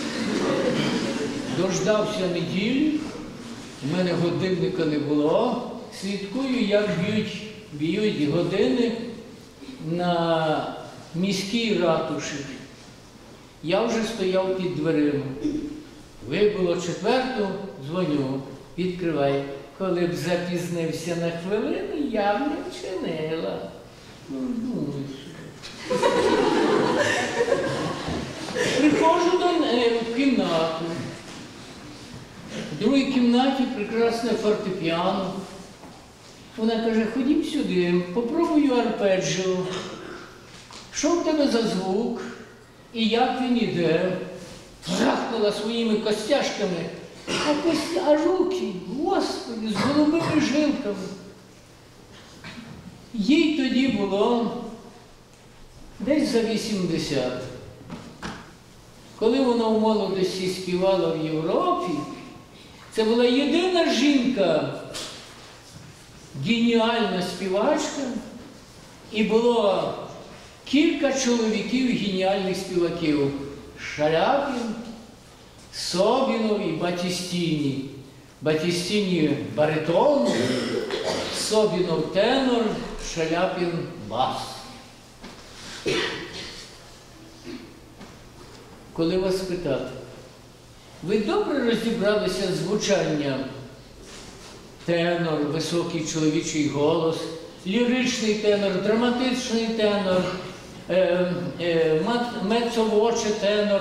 Дождався неділі, у мене годинника не було, слідкую, як б'ють, б'ють години на міській ратуші. Я вже стояв під дверима. Вибило четверту, дзвоню, відкривай. коли б запізнився на хвилину, я б не вчинила. Ну, думаю, що. Приходжу до неї в кімнату. В другій кімнаті прекрасне фортепіано. Вона каже, ходім сюди, попробую арпеджіо. Що в тебе за звук? І як він іде? Трахнула своїми костяшками, а, кості, а руки, Господи, з голубими жилками. Їй тоді було десь за вісімдесят. Коли вона в молодості співала в Європі, це була єдина жінка, геніальна співачка, і було кілька чоловіків геніальних співаків. Шаляпін, Собінов і Батістіні. Батістіні баритон, Собінов тенор, Шаляпін бас. Коли вас питати, ви добре розібралися з звучанням? Тенор, високий чоловічий голос, ліричний тенор, драматичний тенор, е, е, мецовоче тенор,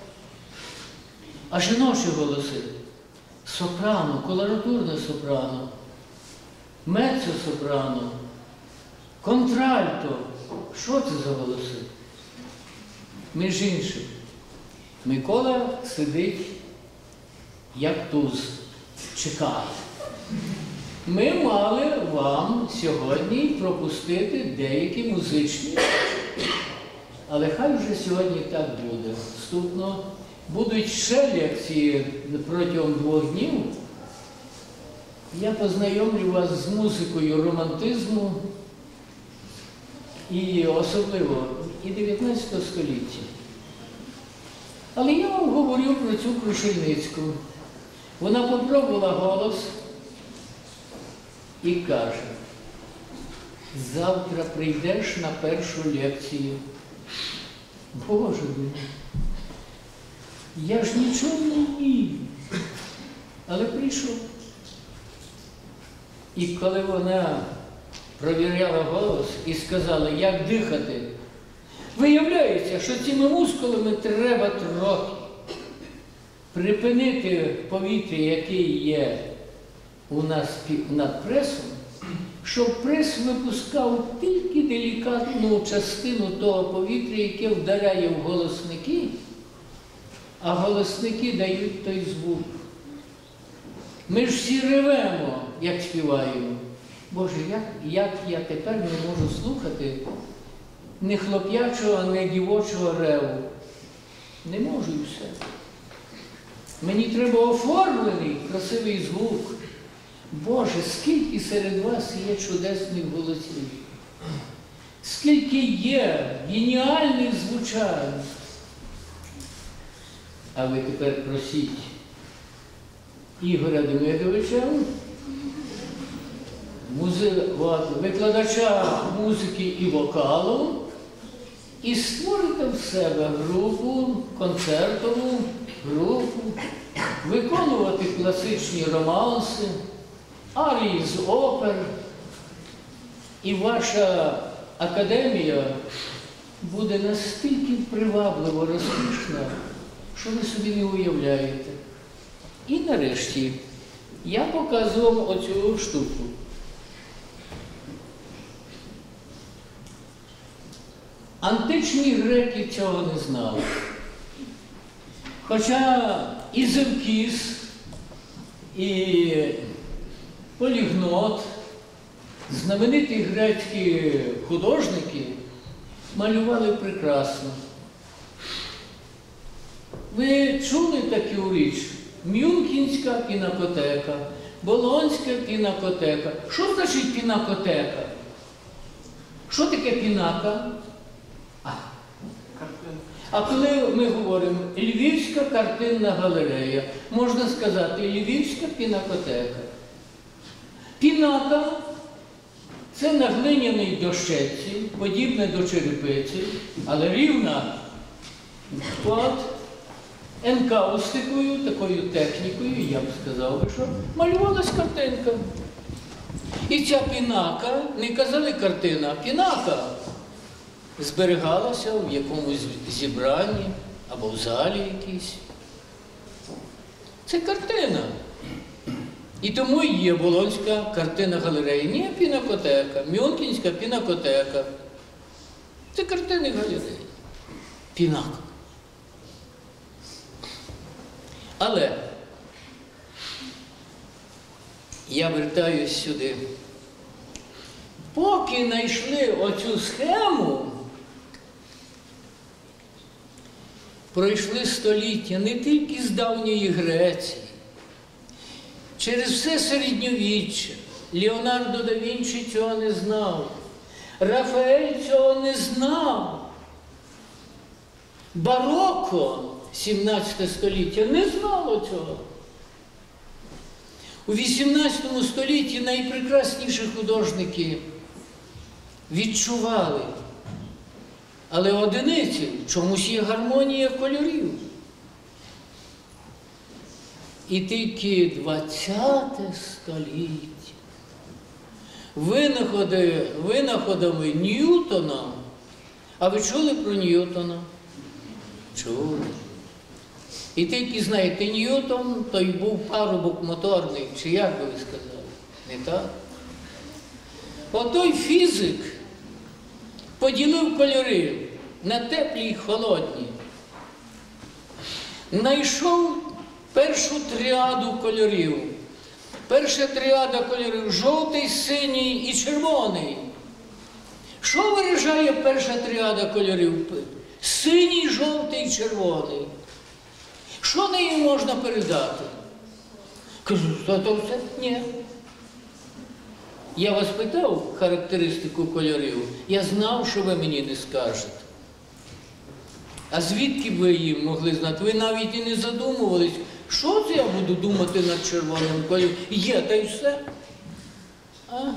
а жіночі голоси – сопрано, колоратурне сопрано, меццо-сопрано, контральто. Що це за голоси? Між іншим, Микола сидить як туз, чекає. Ми мали вам сьогодні пропустити деякі музичні, але хай вже сьогодні так буде. Вступно будуть ще лекції протягом двох днів. Я познайомлю вас з музикою романтизму і особливо і дев'ятнадцятого століття. Але я вам говорю про цю Крушельницьку. Вона попробувала голос і каже, завтра прийдеш на першу лекцію. Боже мій, я ж нічого не вмію. Але прийшов. І коли вона провіряла голос і сказала, як дихати, виявляється, що цими мускулами треба трохи припинити повітря, яке є у нас над пресом, щоб прес випускав тільки делікатну частину того повітря, яке вдаряє в голосники, а голосники дають той звук. Ми ж всі ревемо, як співаємо. Боже, як, як я тепер не можу слухати не хлоп'ячого, не дівочого реву. Не можу і все. Мені треба оформлений, красивий звук. Боже, скільки серед вас є чудесних голосів. Скільки є геніальних звучань. А ви тепер просіть Ігоря Демидовича, музи... викладача музики і вокалу, і створите в себе групу, концертову групу, виконувати класичні романси, арії з опер, і ваша академія буде настільки привабливо розкішна, що ви собі не уявляєте. І нарешті я показував оцю штуку. Античні греки цього не знали. Хоча і Зевкіс, і Полігнот, знамениті грецькі художники, малювали прекрасно. Ви чули таку річ? Мюнхенська пінакотека, Болонська пінакотека. Що значить пінакотека? Що таке пінака? А, а коли ми говоримо Львівська картинна галерея, можна сказати Львівська пінакотека. Пінака – це на глиняній дощечці, подібне до черепиці, але рівна. От. енкаустикою, такою технікою, я б сказав би, що малювалась картинка. І ця пінака, не казали картина, а пінака зберігалася в якомусь зібранні або в залі якійсь. Це картина. І тому і є Болонська картина-галерея. Не пінакотека, Мюнхенська пінакотека. Це картини галереї. Пінака. Але я вертаюсь сюди. Поки знайшли оцю схему, пройшли століття не тільки з давньої Греції, через все середньовіччя. Леонардо да Вінчі цього не знав. Рафаель цього не знав. Бароко, сімнадцяте століття, не знало цього. У вісімнадцятому столітті найпрекрасніші художники відчували. Але одиниці, чомусь є гармонія кольорів. І тільки двадцяте століття винаходи, винаходами Ньютона. А ви чули про Ньютона? Чули. І тільки, знаєте, Ньютон, той був парубок моторний, чи як би ви сказали? Не так? Отой фізик поділив кольори на теплі і холодні. Знайшов першу тріаду кольорів. Перша тріада кольорів – жовтий, синій і червоний. Що виражає перша тріада кольорів? Синій, жовтий, червоний. Що нею можна передати? Кажу, що то все? Ні. Я вас питав характеристику кольорів, я знав, що ви мені не скажете. А звідки б ви її могли знати? Ви навіть і не задумувались, що це я буду думати над червоним кольором? Є, та й все. Ага.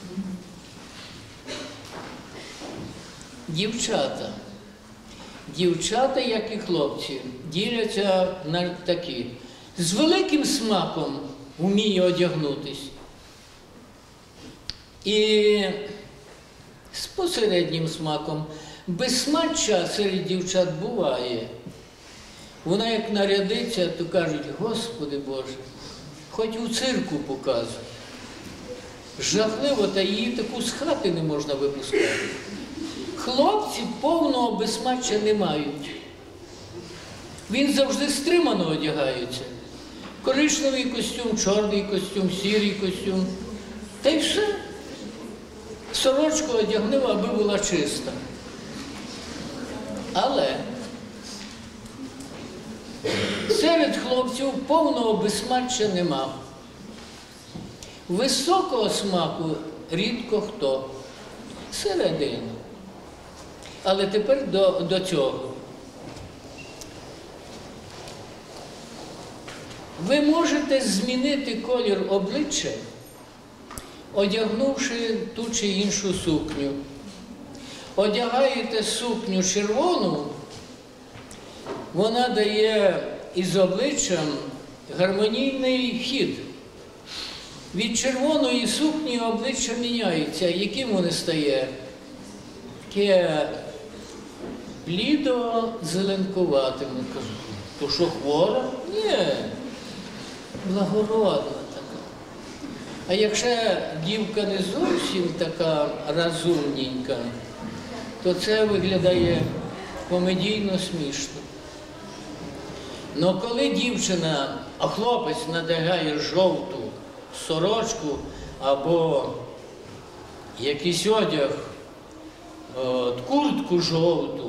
Дівчата. Дівчата, як і хлопці, діляться на такі. З великим смаком вміє одягнутись. І з посереднім смаком. Безсмаччя серед дівчат буває. Вона як нарядиться, то кажуть, Господи Боже, хоч у цирку показує. Жахливо, та її таку з хати не можна випускати. Хлопці повного безсмаччя не мають. Він завжди стримано одягається. Коричневий костюм, чорний костюм, сірий костюм. Та й все. Сорочку одягнув, аби була чиста. Але серед хлопців повного безсмаччя нема. Високого смаку рідко хто. Середину. Але тепер до, до цього. Ви можете змінити колір обличчя, одягнувши ту чи іншу сукню. Одягаєте сукню червону, вона дає із обличчям гармонійний хід. Від червоної сукні обличчя міняється. Яким воно стає? Таке блідо-зеленкуватим. Кажу, то що, хвора? Ні, благородна така. А якщо дівка не зовсім така розумненька, то це виглядає комедійно смішно. Но коли дівчина, а хлопець надягає жовту сорочку або якийсь одяг, от, куртку жовту,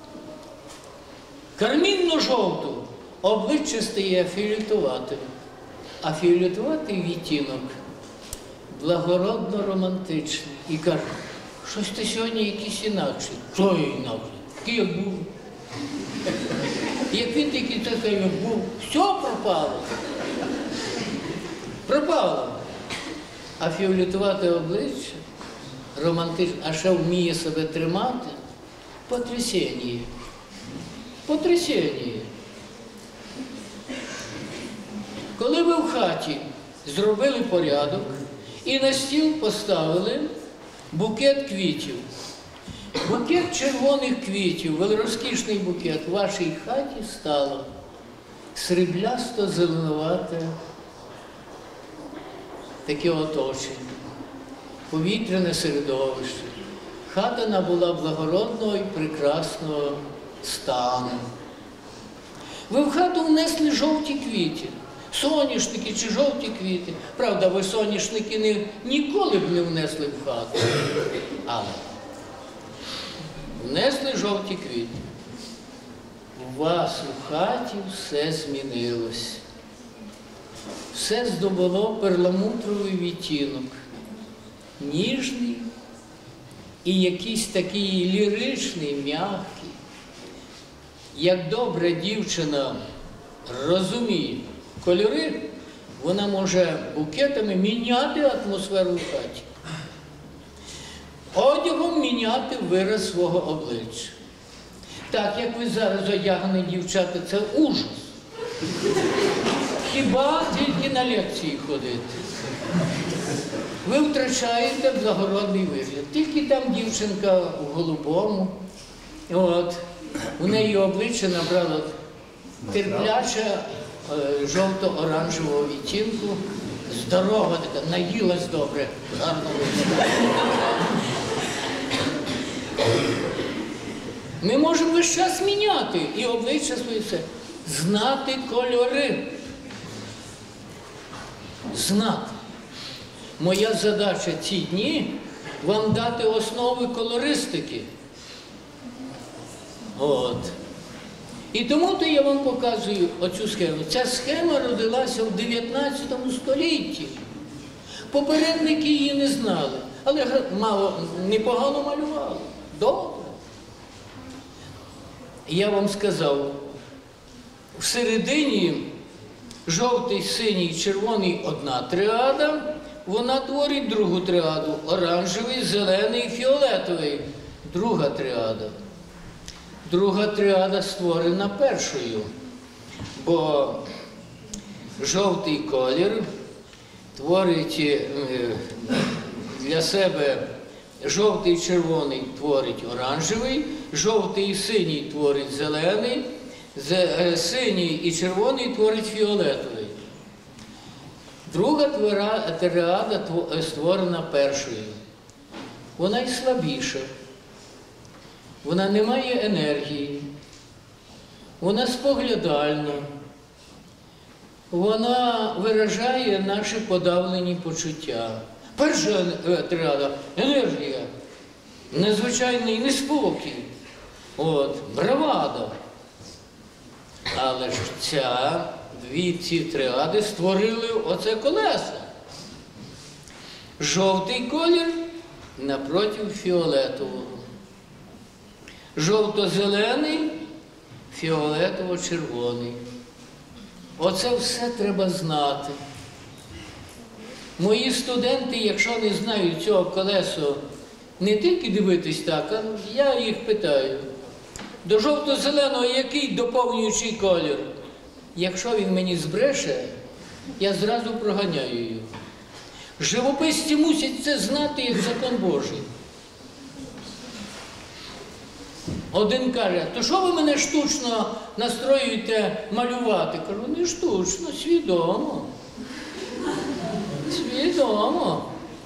кармінно-жовту, обличчя стає фіолетуватим. А фіолетуватий відтінок благородно-романтичний. І каже, щось ти сьогодні якийсь інакший. Що я інакший? Який я був? Як він такий такий як був, все пропало. Пропало. А фіолетувате обличчя, романтичне, а ще вміє себе тримати, потрясіння. Потрясіння. ви в хаті зробили порядок і на стіл поставили букет квітів. Букет червоних квітів, розкішний букет, в вашій хаті стало сріблясто-зеленувате таке оточення, повітряне середовище. Хата набула благородного і прекрасного стану. Ви в хату внесли жовті квіти, соняшники чи жовті квіти. Правда, ви соняшники не, ніколи б не внесли в хату. Але внесли жовті квіти. У вас у хаті все змінилось. Все здобуло перламутровий відтінок. Ніжний і якийсь такий ліричний, м'який. Як добра дівчина розуміє кольори, вона може букетами міняти атмосферу в хаті. Одягом міняти вираз свого обличчя. Так, як ви зараз одягнені, дівчата, це ужас. Хіба тільки на лекції ходити. Ви втрачаєте благородний вигляд. Тільки там дівчинка в голубому. От. У неї обличчя набрало терпляче е, жовто-оранжевого відтінку. Здорова така, наїлась добре, гарно виглядає. Ми можемо весь час міняти і обличчя своє все. Знати кольори. Знати. Моя задача ці дні – вам дати основи колористики. От. І тому-то я вам показую оцю схему. Ця схема родилася в дев'ятнадцятому столітті. Попередники її не знали, але мало, непогано малювали. Добре. Я вам сказав, всередині жовтий, синій, червоний – одна триада, вона творить другу триаду – оранжевий, зелений, фіолетовий – друга триада. Друга триада створена першою, бо жовтий колір творить для себе, жовтий і червоний творить оранжевий, жовтий і синій творить зелений, синій і червоний творить фіолетовий. Друга триада створена першою. Вона й слабіша. Вона не має енергії. Вона споглядальна. Вона виражає наші подавлені почуття. Перша триада – енергія, незвичайний неспокій, от, бравада. Але ж ця, дві ці триади створили оце колесо. Жовтий колір напротив фіолетового. Жовто-зелений, фіолетово-червоний. Оце все треба знати. Мої студенти, якщо не знають цього колесо, не тільки дивитись так, а я їх питаю. До жовто-зеленого який доповнюючий колір? Якщо він мені збреше, я зразу проганяю його. Живописці мусять це знати, як закон Божий. Один каже, то що ви мене штучно настроюєте малювати? Кажу, не штучно, свідомо. Свідомо.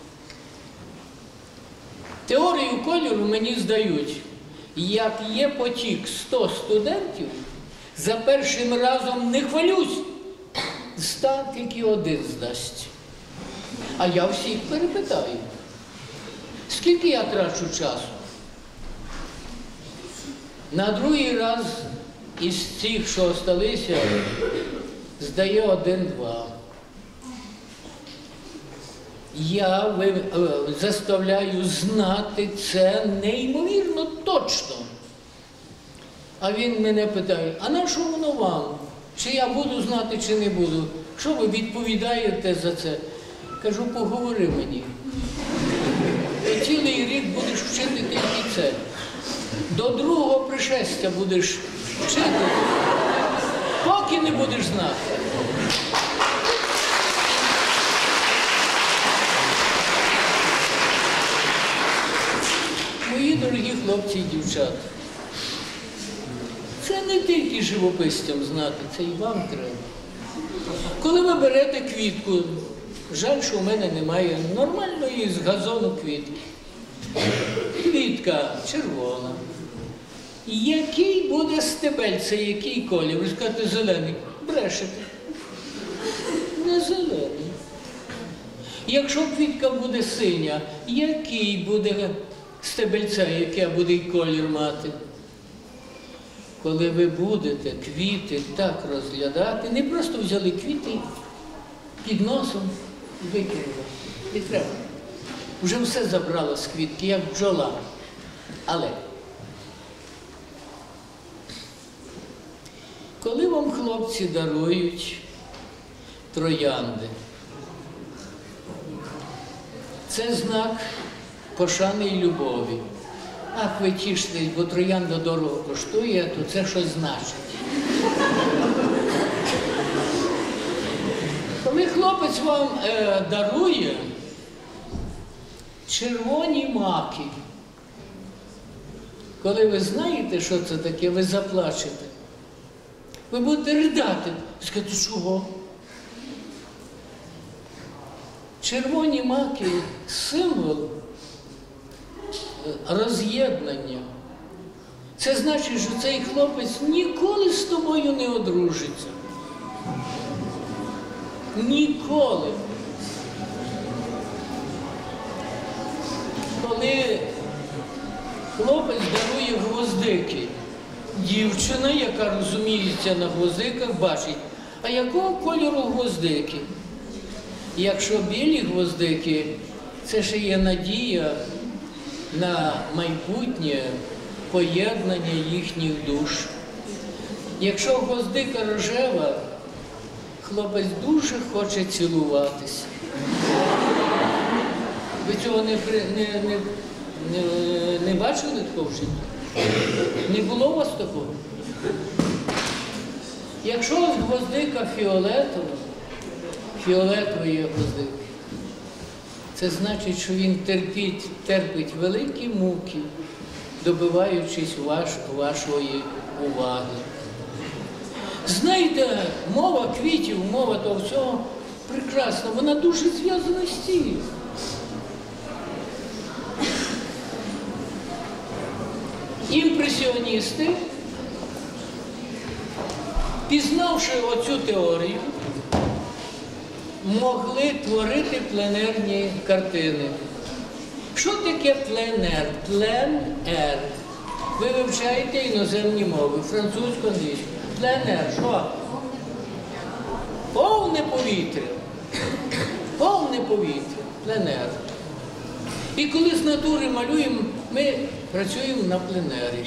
Теорію кольору мені здають. Як є потік сто студентів, за першим разом не хвалюсь, ста тільки один здасть. А я всіх перепитаю. Скільки я трачу часу? На другий раз із цих, що осталися, здає один-два. Я заставляю знати це неймовірно точно. А він мене питає, а на що воно вам? Чи я буду знати, чи не буду? Що ви відповідаєте за це? Кажу, поговори мені. І цілий рік будеш вчити тільки це. До другого пришестя будеш вчити, поки не будеш знати. Мої дорогі хлопці і дівчата, це не тільки живописцям знати, це і вам треба. Коли ви берете квітку, жаль, що в мене немає нормальної з газону квітки. Квітка червона. Який буде стебель, це який колір? Ви скажете зелений. Брешете. Не зелений. Якщо квітка буде синя, який буде стебельця, яке буде колір мати? Коли ви будете квіти так розглядати, не просто взяли квіти під носом і викинули. Не треба. Вже все забрало з квітки, як бджола. Але коли вам хлопці дарують троянди, це знак пошани і любові. Ах, ви тішитесь, бо троянда дорого коштує, то це щось значить. Коли хлопець вам е, дарує червоні маки, коли ви знаєте, що це таке, ви заплачете. Ви будете ридати. Скажете, чого? Червоні маки – символ роз'єднання. Це значить, що цей хлопець ніколи з тобою не одружиться. Ніколи. Коли хлопець дарує гвоздики, дівчина, яка розуміється на гвоздиках, бачить, а якого кольору гвоздики? Якщо білі гвоздики, це ще є надія на майбутнє поєднання їхніх душ. Якщо гвоздика рожева, хлопець дуже хоче цілуватися. Ви цього не, не, не, не, не бачили такого в житті? Не було у вас такого? Якщо гвоздика фіолетова, фіолетовий гвоздик, це значить, що він терпить, терпить великі муки, добиваючись ваш, вашої уваги. Знаєте, мова квітів, мова того всього прекрасна, вона дуже зв'язана з тією. Імпресіоністи, пізнавши оцю теорію, могли творити пленерні картини. Що таке пленер? Плен-ер. Ви вивчаєте іноземні мови, французьку, англійську. Пленер, що? Повне повітря. Повне повітря. Пленер. І коли з натури малюємо, ми працюємо на пленері.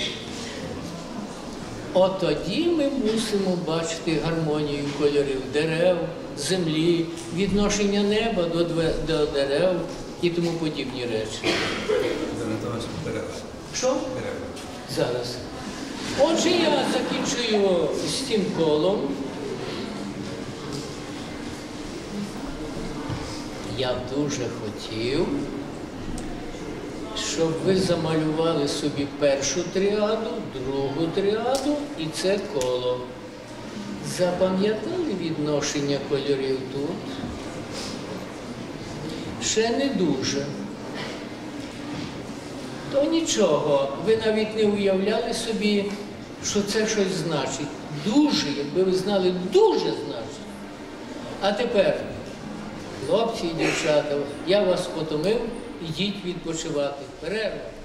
От тоді ми мусимо бачити гармонію кольорів дерев, землі, відношення неба до, до дерев і тому подібні речі. Що? Зараз. Отже, я закінчую з цим колом. Я дуже хотів, щоб ви замалювали собі першу тріаду, другу тріаду і це коло. Запам'ятали відношення кольорів тут? Ще не дуже. То нічого, ви навіть не уявляли собі, що це щось значить. Дуже, якби ви знали, дуже значить. А тепер, хлопці і дівчата, я вас потомив, ідіть відпочивати. Перерва.